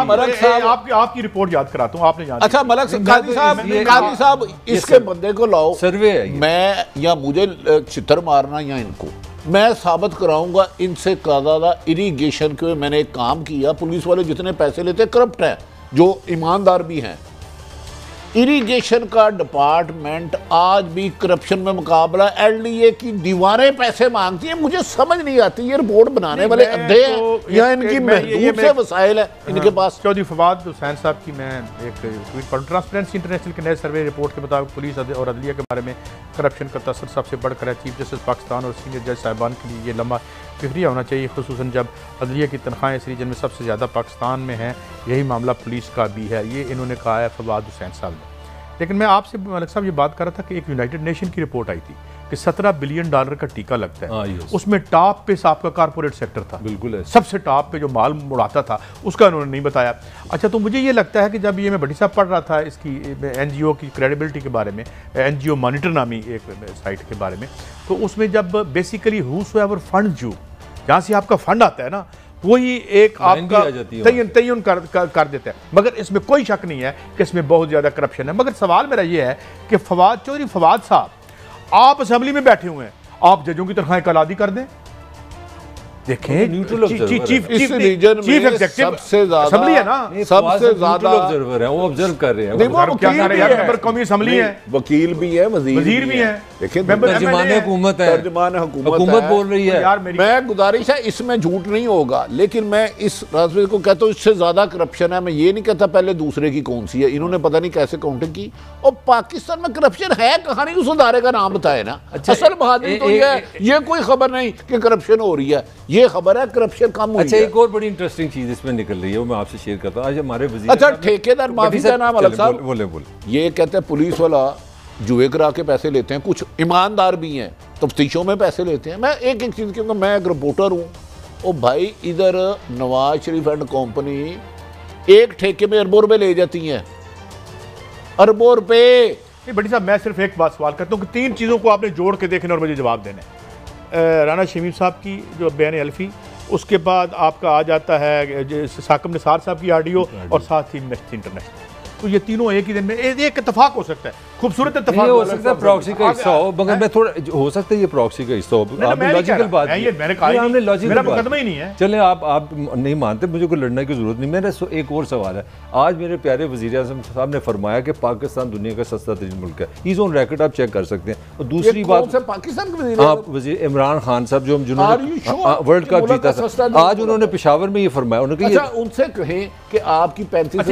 आपकी रिपोर्ट याद कराता हूँ, आपने याद। अच्छा मलक काजी साहब इसके बंदे को लाओ, सर्वे है मैं या मुझे छितर मारना या इनको मैं साबित कराऊंगा इनसे ज़्यादा इरिगेशन के मैंने एक काम किया। पुलिस वाले जितने पैसे लेते करप्ट हैं, जो ईमानदार भी हैं। इरिगेशन का डिपार्टमेंट आज भी करप्शन में मुकाबला, LDA की दीवारें पैसे मांगती हैं। मुझे समझ नहीं आती ये रिपोर्ट बनाने वाले अड्डे हैं या इनकी महदूद से वसाइल है इनके पास। चौधरी फवाद हुसैन साहब की मैं एक ट्वीट पढ़, ट्रांसपेरेंसी इंटरनेशनल के नए सर्वे रिपोर्ट के मुताबिक पुलिस और अदलिया के बारे में करप्शन का तसर सबसे बढ़कर है। चीफ जस्टिस पाकिस्तान और सीनियर जज साहिबान के लिए ये लम्बा फिक्रिया होना चाहिए, खुसूसन जब अदलिया की तनख्वाहें इस रीजन में सबसे ज़्यादा पाकिस्तान में हैं। यही मामला पुलिस का भी है, ये इन्होंने कहा है फवाद हुसैन साहब ने। लेकिन मैं आपसे मलिक साहब ये बात कर रहा था कि एक यूनाइटेड नेशन की रिपोर्ट आई थी कि $17 बिलियन का टीका लगता है। उसमें टॉप पे आपका कारपोरेट सेक्टर था, बिल्कुल है, सबसे टॉप पे जो माल उड़ाता था उसका उन्होंने नहीं बताया। अच्छा, तो मुझे ये लगता है कि जब ये मैं भट्टी साहब पढ़ रहा था इसकी NGO की क्रेडिबिलिटी के बारे में, NGO मॉनिटर नामी एक साइट के बारे में, तो उसमें जब बेसिकली हूसोएवर फंड यू, जहाँ से आपका फंड आता है ना, वही एक आपका तयन कर देता है। मगर इसमें कोई शक नहीं है कि इसमें बहुत ज़्यादा करप्शन है। मगर सवाल मेरा ये है कि चौधरी फवाद साहब, आप असेंबली में बैठे हुए हैं, आप जजों की तनख्वाहें कलादी कर दें। देखें चीफ एग्जीक्यूटिव सबसे ज्यादा है ना, सबसे ज्यादा ऑब्जर्वर है, वो ऑब्जर्व कर रहे हैं। कौमी असेंबली है, वकील भी है, वजीर भी है, लेकिन तर्जुमान हुकूमत है, तर्जुमान हुकूमत बोल रही है। मैं गुजारिश है इसमें झूठ नहीं होगा, लेकिन मैं इस रास्ते को कहता हूँ इससे ज्यादा करप्शन है। मैं ये नहीं कहता पहले दूसरे की कौन सी है, इन्होंने पता नहीं कैसे काउंटिंग की। और पाकिस्तान में करप्शन है कहानी, उस अदारे का नाम बताए ना। असल बहादुरी तो ये कोई खबर नहीं कि करप्शन हो रही है, ये खबर है करप्शन कम हुई है। अच्छा, एक और बड़ी इंटरेस्टिंग चीज इसमें निकल रही है, वो मैं आपसे शेयर करता हूँ। आज हमारे वजीर, अच्छा ठेकेदार माफी का नाम अलग साहब बोले ये कहते हैं पुलिस वाला जुए करा के पैसे लेते हैं, कुछ ईमानदार भी हैं, तफ्तीशों में पैसे लेते हैं। मैं एक एक चीज़ क्योंकि मैं एक रिपोर्टर हूँ, ओ भाई इधर नवाज शरीफ एंड कंपनी एक ठेके में अरबों रुपए ले जाती हैं, अरबों रुपए। बड़ी साहब मैं सिर्फ एक बात सवाल करता हूँ कि 3 चीज़ों को आपने जोड़ के देखना और मुझे जवाब देना है। राना शमीम साहब की जो बयान अल्फी, उसके बाद आपका आ जाता है साकिब निसार साहब की ऑडियो, और साथ ही एमनेस्टी इंटरनेशनल। तो ये तीनों एक ही दिन में एक इत्तेफाक हो सकता है, खूबसूरत इत्तेफाक हो सकता है, प्रॉक्सी का हिस्सा हो। मगर मैं थोड़ा हो सकता है ये प्रॉक्सी का हिस्सा हो। आपने लॉजिकल बात की, मैंने कहा हमने लॉजिकल मेरा मुकदमा ही नहीं है। चले आप नहीं मानते, मुझे कोई लड़ने की जरूरत नहीं। मेरा एक और सवाल है। आज मेरे प्यारे वज़ीर आज़म साहब ने फरमाया कि पाकिस्तान दुनिया का सस्ता तरीन मुल्क है। इज ऑन रिकॉर्ड, आप चेक कर सकते हैं। और दूसरी बात, पाकिस्तान के वज़ीर इमरान खान साहब जो जिन्होंने वर्ल्ड कप जीता था, आज उन्होंने पेशावर में ये फरमाया, उन्होंने उनसे कहें कि आपकी 35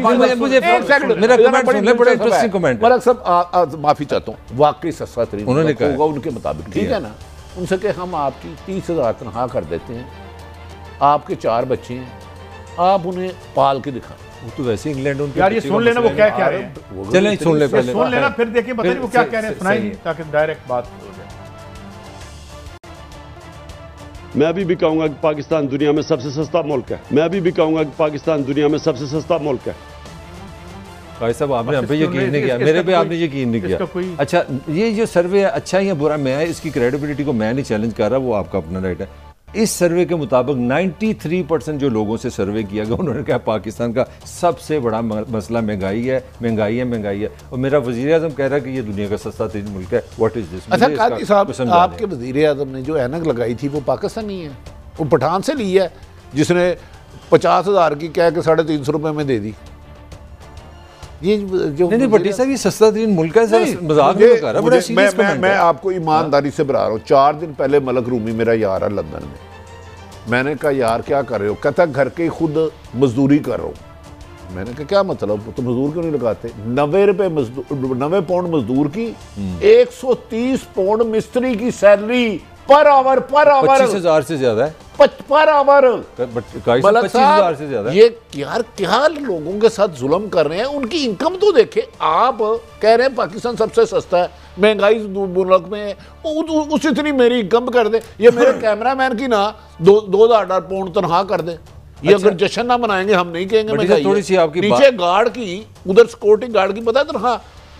माफी चाहता हूँ, वाकई सस्ता तरीन उन्होंने कहा होगा उनके मुताबिक, ठीक है ना। उनसे कि हम आपकी 30,000 तनख्वाह कर देते हैं, आपके 4 बच्चे हैं, आप उन्हें पाल के दिखाएं। वो तो वैसे इंग्लैंड उनके यार ये सुन लेना वो क्या कह रहे हैं, चलें सुन ले पहले, सुन लेना फिर देखिए पता नहीं वो क्या कह रहे हैं, सुनाइए ताकि डायरेक्ट बात हो जाए। मैं अभी भी कहूँगा कि पाकिस्तान दुनिया में सबसे सस्ता मुल्क है। मैं अभी भी कहूँगा कि पाकिस्तान दुनिया में सबसे सस्ता मुल्क है। भाई साहब आपने हम पे यकीन नहीं किया, मेरे पे आपने यकीन नहीं किया। अच्छा ये जो सर्वे है अच्छा या बुरा, मैं इसकी क्रेडिबिलिटी को मैं नहीं चैलेंज कर रहा, वो आपका अपना राइट है। इस सर्वे के मुताबिक 93% जो लोगों से सर्वे किया गया उन्होंने कहा पाकिस्तान का सबसे बड़ा मसला महंगाई है, महंगाई है, महंगाई है। और मेरा वज़ीर आज़म कह रहा है कि ये दुनिया का सस्ता तरीन मुल्क है। What is this? अच्छा काजी साहब, आपके वज़ीर आज़म ने जो ऐनक लगाई थी वो पाकिस्तानी है, वो पठान से ली है, जिसने 50,000 की कह के 350 रुपये में दे दी। ये जो नहीं भट्टी साहब, ये सस्ता तरीन मुल्क है, मजाक नहीं कर रहा, बड़ा सीरियस कमेंट है। मैं आपको ईमानदारी से बता रहा हूँ, 4 दिन पहले मलक रूमी मेरा यार है लंदन में, मैंने कहा यार क्या कर रहे हो? कहता घर के खुद मजदूरी कर रहा हूँ। मैंने कहा क्या मतलब, तो मजदूर क्यों नहीं लगाते? 90 रुपये मजदूर, 90 पाउंड मजदूर की, 130 पाउंड मिस्त्री की सैलरी पर आवर। 25,000 से ज्यादा है पर आवर। 25,000 से ज्यादा। ये यार क्या लोगों के साथ जुल्म कर रहे हैं, उनकी इनकम तो देखे। आप कह रहे हैं पाकिस्तान सबसे सस्ता है, महंगाई मुल्क में है, उस इतनी मेरी इनकम कर दे। ये मेरे कैमरामैन की ना 2,000 पाउंड तनख्वाह कर दे। ये अगर जश्न ना मनाएंगे हम नहीं कहेंगे महंगाई। थोड़ी सी आपकी नीचे गार्ड की, उधर सिक्योरिटी गार्ड की पता है तनख्वाह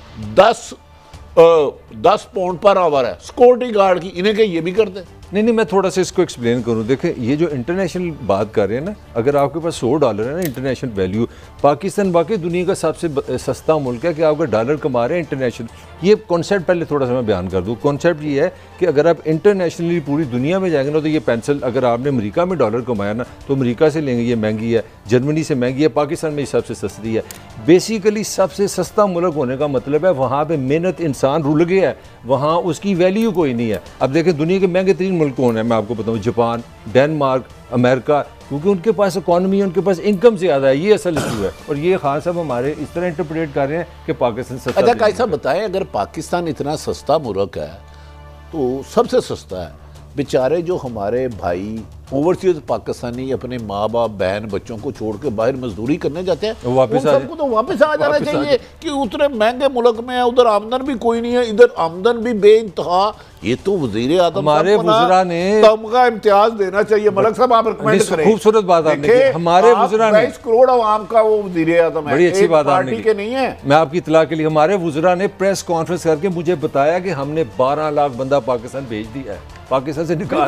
10 पाउंड पर आवर है सिक्योरिटी गार्ड की। इन्हें क्या ये भी कर दे? नहीं, मैं थोड़ा सा इसको एक्सप्लेन करूं। देखें ये जो इंटरनेशनल बात कर रहे हैं ना, अगर आपके पास $100 है ना इंटरनेशनल वैल्यू, पाकिस्तान वाकई दुनिया का सबसे सस्ता मुल्क है कि आप अगर डॉलर कमा रहे हैं इंटरनेशनल। ये कॉन्सेप्ट पहले थोड़ा सा मैं बयान कर दूं। कॉन्सेप्ट ये है कि अगर आप इंटरनेशनली पूरी दुनिया में जाएंगे ना, तो ये पेंसिल अगर आपने अमेरिका में डॉलर कमाया ना, तो अमेरिका से लेंगे ये महंगी है, जर्मनी से महंगी है, पाकिस्तान में सबसे सस्ती है। बेसिकली सबसे सस्ता मुल्क होने का मतलब है वहाँ पर मेहनत इंसान रुल गया है, वहाँ उसकी वैल्यू कोई नहीं है। अब देखें दुनिया के महंगे तरीन मुल्क कौन है, मैं आपको बताऊं, जापान, डेनमार्क, अमेरिका, क्योंकि उनके पास इकॉनमी है, उनके पास इनकम ज़्यादा है। ये असल इशू है। और ये खान साहब हमारे इस तरह इंटरप्रेट कर रहे हैं कि पाकिस्तान सस्ता। अच्छा कैसा बताएं, अगर पाकिस्तान इतना सस्ता मुल्क है तो सबसे सस्ता है, बेचारे जो हमारे भाई ओवरसीज पाकिस्तानी अपने माँ बाप बहन बच्चों को छोड़ के बाहर मजदूरी करने जाते हैं, वापस सबको तो वापस आ जाना चाहिए कि उतने महंगे मुल्क में है, उधर आमदन भी कोई नहीं है, इधर आमदन भी बेइंतहा। ये तो वज़ीर आज़म हमारे वज़ीरा ने तमगा इम्तियाज देना चाहिए। मलक साहब आप रिकमेंड करें। खूबसूरत बात आपने की। हमारे वज़ीरा ने 22 करोड़ आवाम का वो वज़ीर आज़म है, बड़ी अच्छी बात आपने पार्टी के नहीं है। मैं आपकी इत्तला के लिए, हमारे वज़ीरा ने प्रेस कॉन्फ्रेंस करके मुझे बताया कि हमने 12 लाख बंदा पाकिस्तान भेज दिया है, पाकिस्तान से निकाल।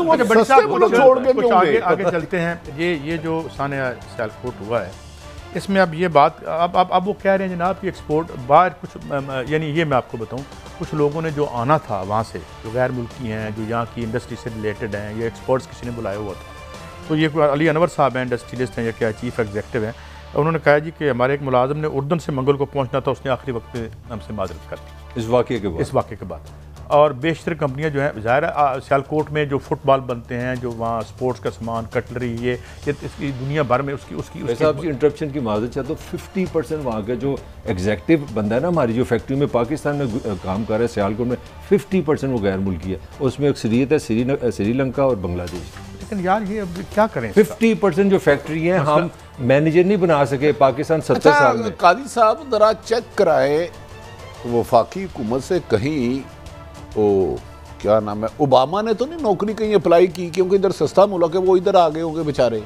आगे चलते हैं। ये जो सानिया सियालकोट हुआ है, इसमें अब ये बात अब वो कह रहे हैं जनाब कि एक्सपोर्ट बाहर कुछ, यानी ये मैं आपको बताऊं, कुछ लोगों ने जो आना था वहाँ से, जो गैर मुल्की हैं, जो यहाँ की इंडस्ट्री से रिलेटेड हैं, ये एक्सपर्ट्स किसी ने बुलाया हुआ था। तो ये अली अनवर साहब हैं, इंडस्ट्रियलिस्ट हैं या क्या चीफ एग्जीक्यूटिव हैं, उन्होंने कहा जी कि हमारे एक मुलाजिम ने उर्दन से मंगल को पहुँचना था, उसने आखिरी वक्त में हमसे माजरत कर दी इस वाक़े के बाद। और बेशतर कंपनियां जो हैं, ज़ाहिर है सियालकोट में जो फुटबॉल बनते हैं, जो वहाँ स्पोर्ट्स का सामान, कटलरी, ये इसकी दुनिया भर में उसकी इंटरप्शन की माजरत है। तो 50% वहाँ का जो एग्जेक्टिव बंदा है ना हमारी, जो फैक्ट्री में पाकिस्तान में काम कर रहा है सियालकोट में, 50% वो गैर मुल्की है। उसमें अक्सरियत है श्रीलंका और बांग्लादेश। लेकिन यार ये अब क्या करें, 50% जो फैक्ट्री है हम मैनेजर नहीं बना सके पाकिस्तान 70 साल में। कादी साहब जरा चेक कराए वफाकी हुकूमत से, कहीं ओ क्या नाम है, ओबामा ने तो नहीं नौकरी कहीं अप्लाई की, क्योंकि इधर सस्ता मुल्क है, वो इधर आ गए होंगे बेचारे।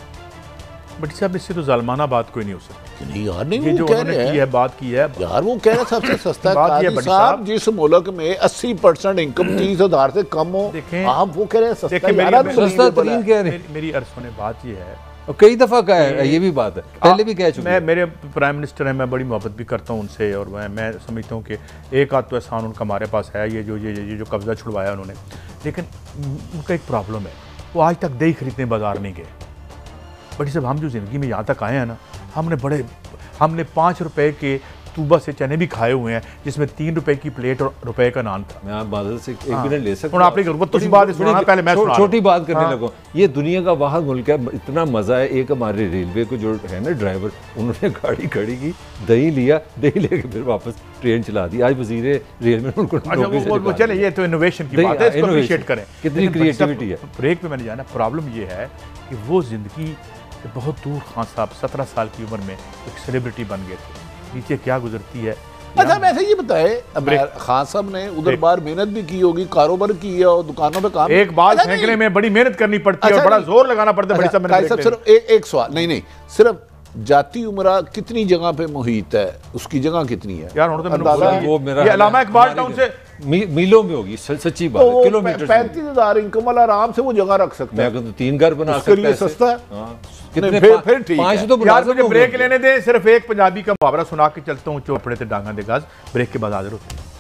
बट साहब इससे तो जालमाना बात कोई नहीं हो सकती। नहीं यार, नहीं ये वो जो कह रहे हैं बात की है यार, वो कह रहे हैं सबसे सस्ता कादी साहब, जिस मुल्क में 80% इनकम 30,000 से कम हो, आप वो कह रहे हैं सस्ता तरीन कह रहे हैं। मेरी अर्ज होने बात ये है, कई दफ़ा कहा है, ये भी बात है, पहले भी कह चुके हैं। मेरे प्राइम मिनिस्टर हैं, मैं बड़ी मोहब्बत भी करता हूँ उनसे, और मैं समझता हूँ कि एक आध तो एहसान उनका हमारे पास है, ये जो कब्जा छुड़वाया उन्होंने। लेकिन उनका एक प्रॉब्लम है, वो आज तक दही खरीदने बाजार नहीं गए। बट सब हम जो ज़िंदगी में यहाँ तक आए हैं ना, हमने 5 रुपए के तूबा से चने भी खाए हुए हैं, जिसमें 3 रुपए की प्लेट और रुपए का नान था। मैं आप बादल से 1 मिनट ले सकता हूं? आपने पहले मैं छोटी बात करने लगूं। ये दुनिया का वाहिद मुल्क है, इतना मजा है। एक हमारे रेलवे को जो है ना ड्राइवर, उन्होंने गाड़ी खड़ी की, दही लिया, दही लेके फिर वापस ट्रेन चला दी। आज वजीर रेल में उनको चले, ये तो इनोवेशन की बात है, इसको अप्रिशिएट करें, कितनी क्रिएटिविटी है। ब्रेक पे मैंने जाना, प्रॉब्लम ये है कि वो जिंदगी बहुत दूर, खान साहब 17 साल की उम्र में एक सेलिब्रिटी बन गए थे, नीचे क्या गुजरती है अच्छा वैसे ये बताए खान साहब ने उधर बाहर मेहनत भी की होगी, कारोबार की है और दुकानों पे काम, एक बाल फेंकने में बड़ी मेहनत करनी पड़ती है और बड़ा जोर लगाना पड़ता है। अच्छा, सिर्फ एक सवाल, नहीं सिर्फ जाती उम्रा कितनी जगह पे मुहित है, उसकी जगह कितनी है यार? वो मेरा अलामा इकबाल टाउन से मीलों में होगी, सच्ची बात है, किलोमीटर। 35,000 इनकम वाला आराम से वो जगह रख सकता है। मैं तो 3 घर बना सकता है, सस्ता है। कितने फिर ठीक है। तो यार मुझे ब्रेक लेने दें, सिर्फ एक पंजाबी का मुहावरा सुना के चलता हूँ, चोपड़े से डांगा दे गाज। ब्रेक के बाद हाजिर होते हैं।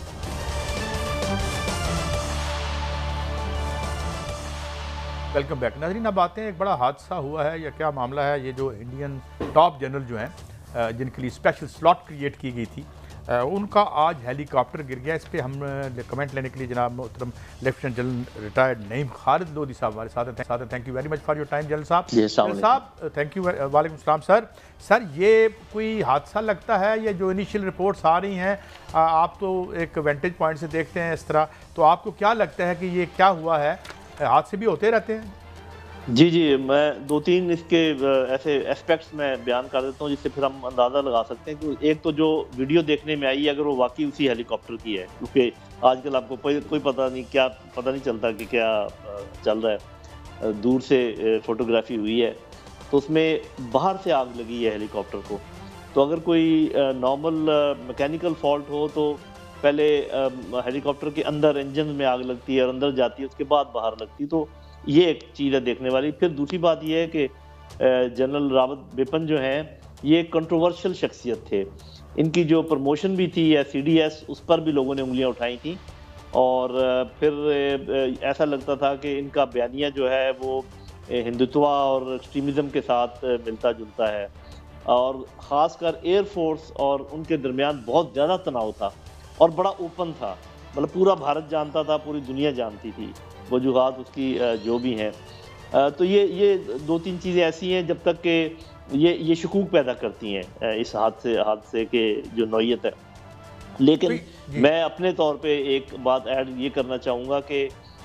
वेलकम बैक नाज़रीन। अब आते हैं, एक बड़ा हादसा हुआ है या क्या मामला है। ये जो इंडियन टॉप जनरल जो हैं जिनके लिए स्पेशल स्लॉट क्रिएट की गई थी, उनका आज हेलीकॉप्टर गिर गया। इस पर हम कमेंट लेने के लिए जनाब मोहतरम lieutenant general retired Naeem Khalid Lodhi साहब हमारे साथ हैं। Thank you very much for your time general साहब। Thank you. वालेकुम सलाम सर। ये कोई हादसा लगता है? ये जो इनिशियल रिपोर्ट्स आ रही हैं, आप तो एक वेंटेज पॉइंट से देखते हैं इस तरह, तो आपको क्या लगता है कि ये क्या हुआ है? हादसे भी होते रहते हैं? जी, मैं 2-3 इसके ऐसे एस्पेक्ट्स में बयान कर देता हूँ जिससे फिर हम अंदाज़ा लगा सकते हैं कि एक तो जो वीडियो देखने में आई है, अगर वो वाकई उसी हेलीकॉप्टर की है, क्योंकि आजकल आपको कोई पता नहीं चलता कि क्या चल रहा है। दूर से फोटोग्राफी हुई है तो उसमें बाहर से आग लगी है हेलीकॉप्टर को। तो अगर कोई नॉर्मल मैकेनिकल फॉल्ट हो तो पहले हेलीकॉप्टर के अंदर इंजन में आग लगती है और अंदर जाती है, उसके बाद बाहर लगती है। तो ये एक चीज़ है देखने वाली। फिर दूसरी बात ये है कि जनरल रावत बिपिन जो हैं, ये कंट्रोवर्शियल शख्सियत थे। इनकी जो प्रमोशन भी थी या CDS, उस पर भी लोगों ने उंगलियां उठाई थी और फिर ऐसा लगता था कि इनका बयानिया जो है वो हिंदुत्व और एक्सट्रीमिज़म के साथ मिलता जुलता है और ख़ासकर एयरफोर्स और उनके दरमियान बहुत ज़्यादा तनाव था और बड़ा ओपन था। मतलब पूरा भारत जानता था, पूरी दुनिया जानती थी वजूहात उसकी जो भी हैं। तो ये 2-3 चीज़ें ऐसी हैं जब तक कि ये शकूक पैदा करती हैं इस हादसे के जो नौयत है। लेकिन मैं अपने तौर पे एक बात ऐड ये करना चाहूँगा कि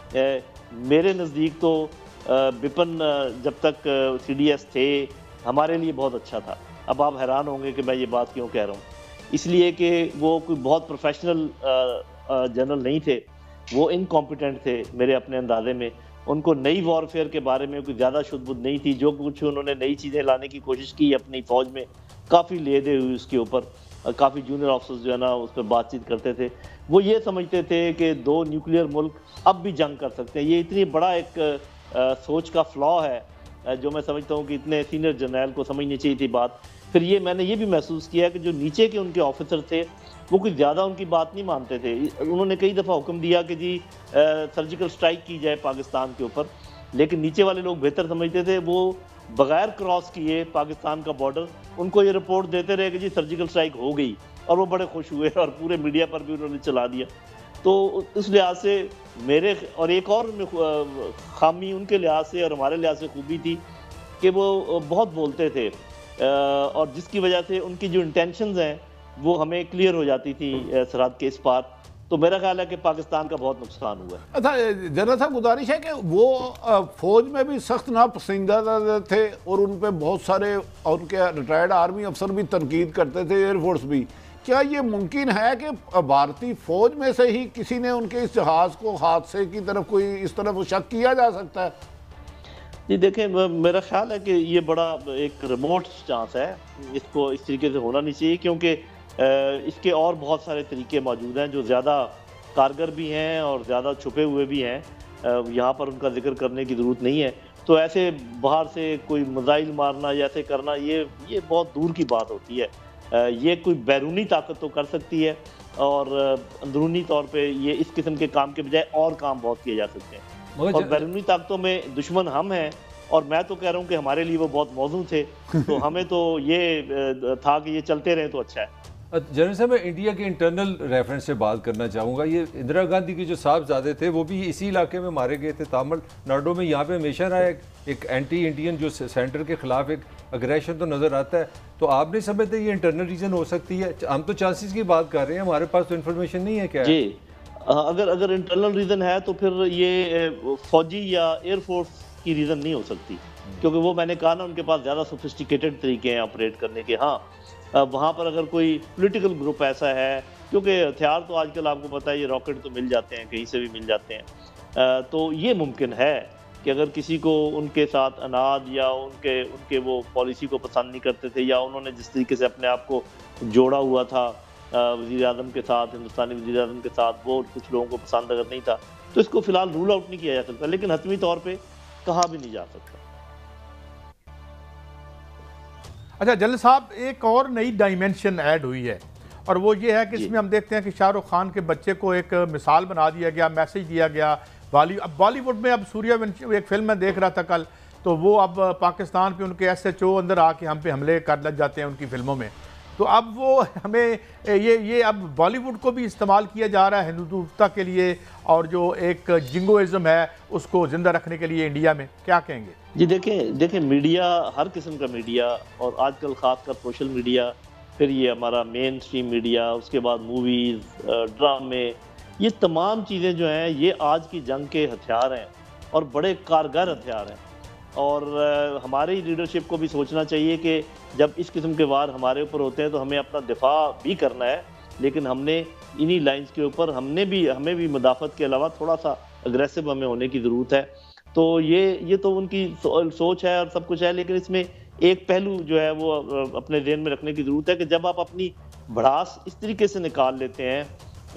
मेरे नज़दीक तो बिपिन जब तक CDS थे हमारे लिए बहुत अच्छा था। अब आप हैरान होंगे कि मैं ये बात क्यों कह रहा हूँ, इसलिए कि वो कोई बहुत प्रोफेशनल जनरल नहीं थे, वो इनकॉम्पिटेंट थे मेरे अपने अंदाजे में। उनको नई वॉरफेयर के बारे में कोई ज़्यादा शुद्ध नहीं थी। जो कुछ उन्होंने नई चीज़ें लाने की कोशिश की अपनी फ़ौज में, काफ़ी लेदे हुई उसके ऊपर, काफ़ी जूनियर ऑफिसर्स जो है ना उस पर बातचीत करते थे। वो ये समझते थे कि 2 न्यूक्लियर मुल्क अब भी जंग कर सकते हैं। ये इतनी बड़ा एक सोच का फ्लॉ है जो मैं समझता हूँ कि इतने सीनियर जनरल को समझनी चाहिए थी बात। फिर मैंने ये भी महसूस किया कि जो नीचे के उनके ऑफिसर थे वो कुछ ज़्यादा उनकी बात नहीं मानते थे। उन्होंने कई दफ़ा हुक्म दिया कि जी सर्जिकल स्ट्राइक की जाए पाकिस्तान के ऊपर, लेकिन नीचे वाले लोग बेहतर समझते थे। वो बगैर क्रॉस किए पाकिस्तान का बॉर्डर उनको ये रिपोर्ट देते रहे कि जी सर्जिकल स्ट्राइक हो गई, और वो बड़े खुश हुए और पूरे मीडिया पर भी उन्होंने चला दिया। तो उस लिहाज से मेरे और एक और खामी उनके लिहाज से और हमारे लिहाज से खूबी थी कि वो बहुत बोलते थे और जिसकी वजह से उनकी जो इंटेंशंस हैं वो हमें क्लियर हो जाती थी सरहद के इस पार। तो मेरा ख्याल है कि पाकिस्तान का बहुत नुकसान हुआ है। अच्छा जनरल साहब, गुजारिश है कि वो फौज में भी सख्त नापसंदीदा थे और उन पर बहुत सारे उनके रिटायर्ड आर्मी अफसर भी तनकीद करते थे, एयरफोर्स भी। क्या ये मुमकिन है कि भारतीय फौज में से ही किसी ने उनके इस जहाज़ को हादसे की तरफ कोई इस तरफ शक किया जा सकता है? जी देखें, मेरा ख्याल है कि ये बड़ा एक रिमोट चांस है, इसको इस तरीके से होना नहीं चाहिए, क्योंकि इसके और बहुत सारे तरीके मौजूद हैं जो ज़्यादा कारगर भी हैं और ज़्यादा छुपे हुए भी हैं। यहाँ पर उनका जिक्र करने की ज़रूरत नहीं है। तो ऐसे बाहर से कोई मिसाइल मारना या ऐसे करना ये बहुत दूर की बात होती है। ये कोई बैरूनी ताकत तो कर सकती है और अंदरूनी तौर पे ये इस किस्म के काम के बजाय और काम बहुत किए जा सकते हैं। और बैरूनी ताकतों में दुश्मन हम हैं, और मैं तो कह रहा हूँ कि हमारे लिए वो बहुत मौजूद थे। तो हमें तो ये था कि ये चलते रहे तो अच्छा है। जनरल साहब, मैं इंडिया के इंटरनल रेफरेंस से बात करना चाहूँगा। ये इंदिरा गांधी के जो साहबजादे थे वो भी इसी इलाके में मारे गए थे, तमिलनाडु में। यहाँ पे हमेशा रहा एक एंटी इंडियन जो सेंटर के खिलाफ एक अग्रेशन तो नज़र आता है। तो आप नहीं समझते ये इंटरनल रीज़न हो सकती है? हम तो चांसेस की बात कर रहे हैं, हमारे पास तो इन्फॉर्मेशन नहीं है। क्या जी, अगर इंटरनल रीज़न है तो फिर ये फौजी या एयरफोर्स की रीज़न नहीं हो सकती, क्योंकि वो मैंने कहा ना उनके पास ज़्यादा सोफिस्टिकेटेड तरीके हैं ऑपरेट करने के। हाँ, वहाँ पर अगर कोई पॉलिटिकल ग्रुप ऐसा है, क्योंकि हथियार तो आजकल आपको पता है ये रॉकेट तो मिल जाते हैं, कहीं से भी मिल जाते हैं, तो ये मुमकिन है कि अगर किसी को उनके साथ अनाज या उनके वो पॉलिसी को पसंद नहीं करते थे, या उन्होंने जिस तरीके से अपने आप को जोड़ा हुआ था वज़ीर आज़म के साथ, हिंदुस्तानी वज़ीर आज़म के साथ, वो कुछ लोगों को पसंद अगर नहीं था, तो इसको फिलहाल रूल आउट नहीं किया जा सकता, लेकिन हतमी तौर पे कहा भी नहीं जा सकता। अच्छा जनरल साहब, एक और नई डायमेंशन ऐड हुई है, और वो ये है कि इसमें हम देखते हैं कि शाहरुख खान के बच्चे को एक मिसाल बना दिया गया, मैसेज दिया गया। अब बॉलीवुड में अब सूर्यवंशी एक फिल्म में देख रहा था कल, तो वो अब पाकिस्तान पे उनके SHO अंदर आके हम पे हमले कर लग जाते हैं उनकी फिल्मों में। तो अब वो हमें ये अब बॉलीवुड को भी इस्तेमाल किया जा रहा है हिंदुत्वता के लिए, और जो एक जिंगोइज़्म है उसको ज़िंदा रखने के लिए इंडिया में, क्या कहेंगे? जी देखें मीडिया, हर किस्म का मीडिया, और आजकल ख़ासकर सोशल मीडिया, फिर ये हमारा मेन स्ट्रीम मीडिया, उसके बाद मूवीज़, ड्रामे, ये तमाम चीज़ें जो हैं ये आज की जंग के हथियार हैं और बड़े कारगर हथियार हैं। और हमारी लीडरशिप को भी सोचना चाहिए कि जब इस किस्म के वार हमारे ऊपर होते हैं तो हमें अपना दिफा भी करना है, लेकिन हमने इन्हीं लाइंस के ऊपर हमें भी मुदाफ़त के अलावा थोड़ा सा अग्रेसिव हमें होने की ज़रूरत है। तो ये तो उनकी सोच है और सब कुछ है, लेकिन इसमें एक पहलू जो है वो अपने ज़हन में रखने की ज़रूरत है कि जब आप अपनी भड़ास इस तरीके से निकाल लेते हैं,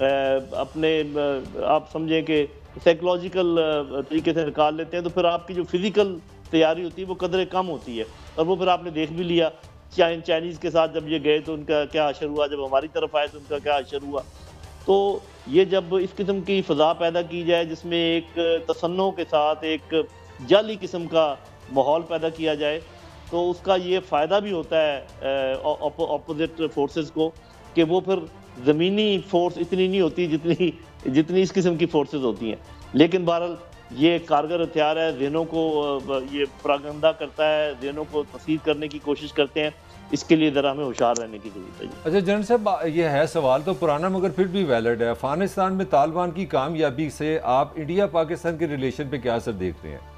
आप समझें कि साइकोलॉजिकल तरीके से निकाल लेते हैं, तो फिर आपकी जो फिज़िकल तैयारी होती है वो कदरे कम होती है। और वो फिर आपने देख भी लिया चाइनीज़ के साथ जब ये गए तो उनका क्या असर हुआ, जब हमारी तरफ आए तो उनका क्या असर हुआ। तो ये जब इस किस्म की फ़ज़ा पैदा की जाए जिसमें एक तसन्नो के साथ एक जाली किस्म का माहौल पैदा किया जाए, तो उसका ये फ़ायदा भी होता है ऑपोजिट फोर्सेस को, कि वो फिर ज़मीनी फोर्स इतनी नहीं होती जितनी इस किस्म की फोर्सेस होती हैं। लेकिन बहरहाल ये कारगर हथियार है, ज़हनों को ये प्रोपेगेंडा करता है, ज़हनों को तस्लीम करने की कोशिश करते हैं, इसके लिए ज़रा हमें होशियार रहने की ज़रूरत है। अच्छा जनरल साहब, ये है सवाल तो पुराना मगर फिर भी वैलिड है। अफगानिस्तान में तालिबान की कामयाबी से आप इंडिया पाकिस्तान के रिलेशन पे क्या असर देख रहे हैं?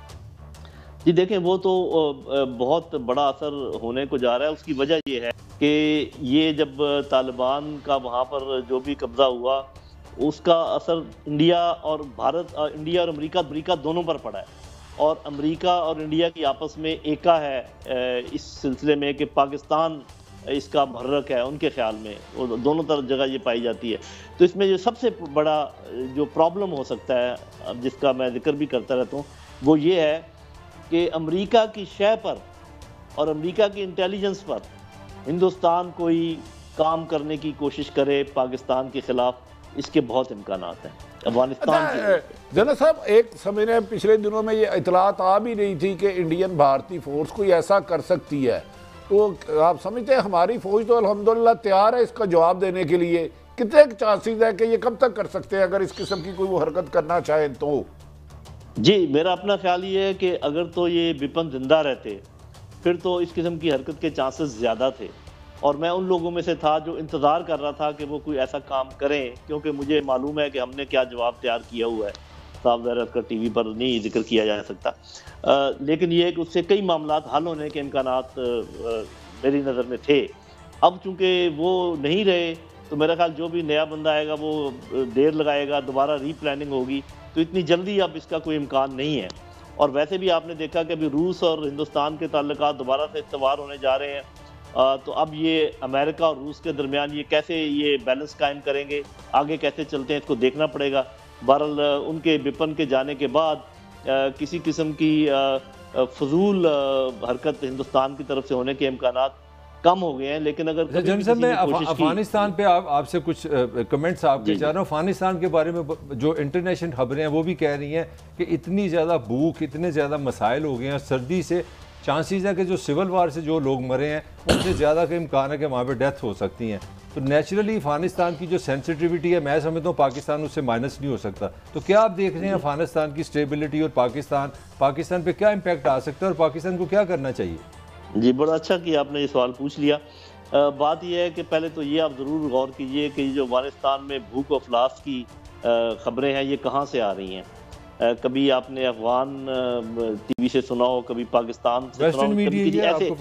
जी देखें, वो तो बहुत बड़ा असर होने को जा रहा है। उसकी वजह ये है कि ये जब तालिबान का वहाँ पर जो भी कब्ज़ा हुआ, उसका असर इंडिया और अमेरिका दोनों पर पड़ा है। और अमेरिका और इंडिया की आपस में एका है इस सिलसिले में कि पाकिस्तान इसका मुहर्रक है उनके ख्याल में, वो दोनों तरफ जगह ये पाई जाती है। तो इसमें जो सबसे बड़ा जो प्रॉब्लम हो सकता है, जिसका मैं जिक्र भी करता रहता हूँ, वो ये है कि अमेरिका की शय पर और अमेरिका की इंटेलिजेंस पर हिंदुस्तान कोई काम करने की कोशिश करे पाकिस्तान के खिलाफ, इसके बहुत इम्कानात हैं अफगानिस्तान के। जनरल साहब, एक समय पिछले दिनों में ये इतलात आ भी रही थी कि इंडियन भारतीय फोर्स कोई ऐसा कर सकती है, तो आप समझते हैं हमारी फौज तो अल्हम्दुलिल्लाह तैयार है इसका जवाब देने के लिए? कितने चांसेस है कि ये कब तक कर सकते हैं अगर इस किस्म की कोई वो हरकत करना चाहे तो? जी, मेरा अपना ख्याल ये है कि अगर तो ये विपन जिंदा रहते फिर तो इस किस्म की हरकत के चांसेस ज़्यादा थे, और मैं उन लोगों में से था जो इंतज़ार कर रहा था कि वो कोई ऐसा काम करें, क्योंकि मुझे मालूम है कि हमने क्या जवाब तैयार किया हुआ है। साफ ज़ाहिर का टीवी पर नहीं जिक्र किया जा सकता, लेकिन ये है कि उससे कई मामलात हल होने के इम्कानात मेरी नज़र में थे। अब चूँकि वो नहीं रहे, तो मेरा ख्याल जो भी नया बंदा आएगा वो देर लगाएगा, दोबारा रीप्लानिंग होगी, तो इतनी जल्दी अब इसका कोई इम्कान नहीं है। और वैसे भी आपने देखा कि अभी रूस और हिंदुस्तान के ताल्लुकात दोबारा से इस्तवार होने जा रहे हैं, तो अब ये अमेरिका और रूस के दरमियान ये कैसे ये बैलेंस कायम करेंगे, आगे कैसे चलते हैं, इसको देखना पड़ेगा। बहरहाल उनके विपन के जाने के बाद किसी किस्म की फजूल हरकत हिंदुस्तान की तरफ से होने के इम्कानात कम हो गए हैं। लेकिन अगर जनरल साहब, मैं अफगानिस्तान पे आपसे कुछ कमेंट्स आपके चाह रहा हूँ। अफगानिस्तान के बारे में जो इंटरनेशनल खबरें हैं वो भी कह रही हैं कि इतनी ज़्यादा भूख, इतने ज़्यादा मसाइल हो गए हैं, सर्दी से चांसेस है कि जो सिविल वार से जो लोग मरे हैं उनसे ज़्यादा का इम्कान है कि वहाँ पे डेथ हो सकती हैं। तो नेचुरली अफगानिस्तान की जो सेंसिटिविटी है, मैं समझता हूँ पाकिस्तान उससे माइनस नहीं हो सकता। तो क्या आप देख रहे हैं अफगानिस्तान की स्टेबिलिटी और पाकिस्तान पे क्या इम्पैक्ट आ सकता है और पाकिस्तान को क्या करना चाहिए? जी, बड़ा अच्छा कि आपने ये सवाल पूछ लिया। बात यह है कि पहले तो ये आप ज़रूर गौर कीजिए कि जो अफगानिस्तान में भूख और अफलास की ख़बरें हैं ये कहाँ से आ रही हैं। कभी आपने अफगान टीवी से सुना हो, कभी पाकिस्तान से सुना हो, कभी ऐसे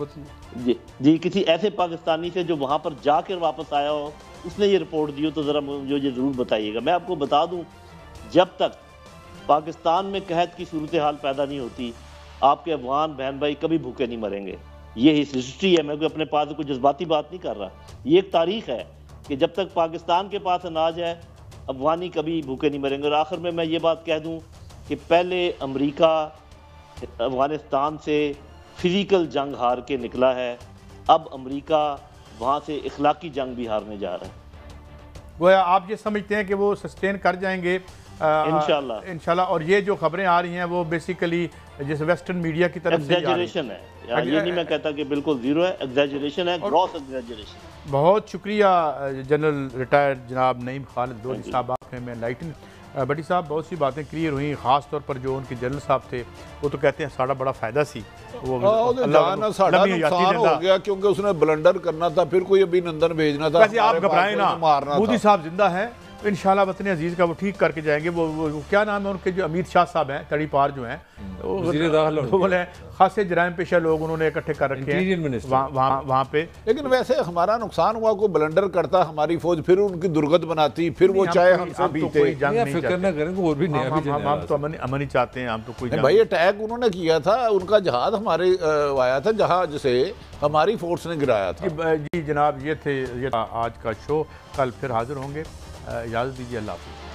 जी किसी ऐसे पाकिस्तानी से जो वहाँ पर जाकर वापस आया हो, उसने ये रिपोर्ट दी हो तो ज़रा मुझे ये ज़रूर बताइएगा। मैं आपको बता दूँ, जब तक पाकिस्तान में कहत की सूरत हाल पैदा नहीं होती, आपके अफगान बहन भाई कभी भूखे नहीं मरेंगे। ये हिस्ट्री है, मैं कोई अपने पास कोई जज्बाती बात नहीं कर रहा। ये एक तारीख है कि जब तक पाकिस्तान के पास अनाज है, अफगानी कभी भूखे नहीं मरेंगे। और आखिर में मैं ये बात कह दूँ कि पहले अमेरिका अफगानिस्तान से फिजिकल जंग हार के निकला है, अब अमेरिका वहाँ से इखलाकी जंग भी हारने जा रहा है। गोया आप ये समझते हैं कि वो सस्टेन कर जाएंगे इंशाल्लाह। और ये जो खबरें आ रही हैं वो बेसिकली जैसे वेस्टर्न मीडिया की तरफ से एग्जैजरेशन है, ये नहीं मैं कहता कि बिल्कुल जीरो है, एग्जैजरेशन है, ग्रॉस एग्जैजरेशन। बहुत शुक्रिया जनरल रिटायर्ड जनाब नईम खालिद लोधी साहब, आपने में लाइटन बड़ी साहब बहुत सी बातें क्लियर हुई। ख़ास तौर पर जो उनके जनरल साहब थे वो तो कहते हैं साड़ा बड़ा फ़ायदा सी, वो साड़ा नुकसान हो गया क्योंकि उसने ब्लंडर करना था, फिर कोई अभिनंदन भेजना था। वैसे आप घबराएं ना, मोदी साहब जिंदा है, इंशाल्लाह वतन अजीज़ का वो ठीक करके जाएंगे। वो क्या नाम है उनके, जो अमित शाह साहब हैं तड़ी पार जो हैं, बोले खासे जराइम पेशा लोग उन्होंने इकट्ठे कर रखे हैं वहाँ पे। लेकिन वैसे हमारा नुकसान हुआ, को ब्लंडर करता हमारी फौज, फिर उनकी दुर्गत बनाती, फिर वो चाहे हम सब तो कोई जंग नहीं चाहते, हम तो अमन ही चाहते हैं, हम तो कोई भाई अटैक उन्होंने किया था, उनका जहाज हमारे आया था, जहाज से हमारी फोर्स ने गिराया था। जी जनाब, ये थे आज का शो, कल फिर हाजिर होंगे। इजाज़त दीजिए, अल्लाह हाफ़िज़।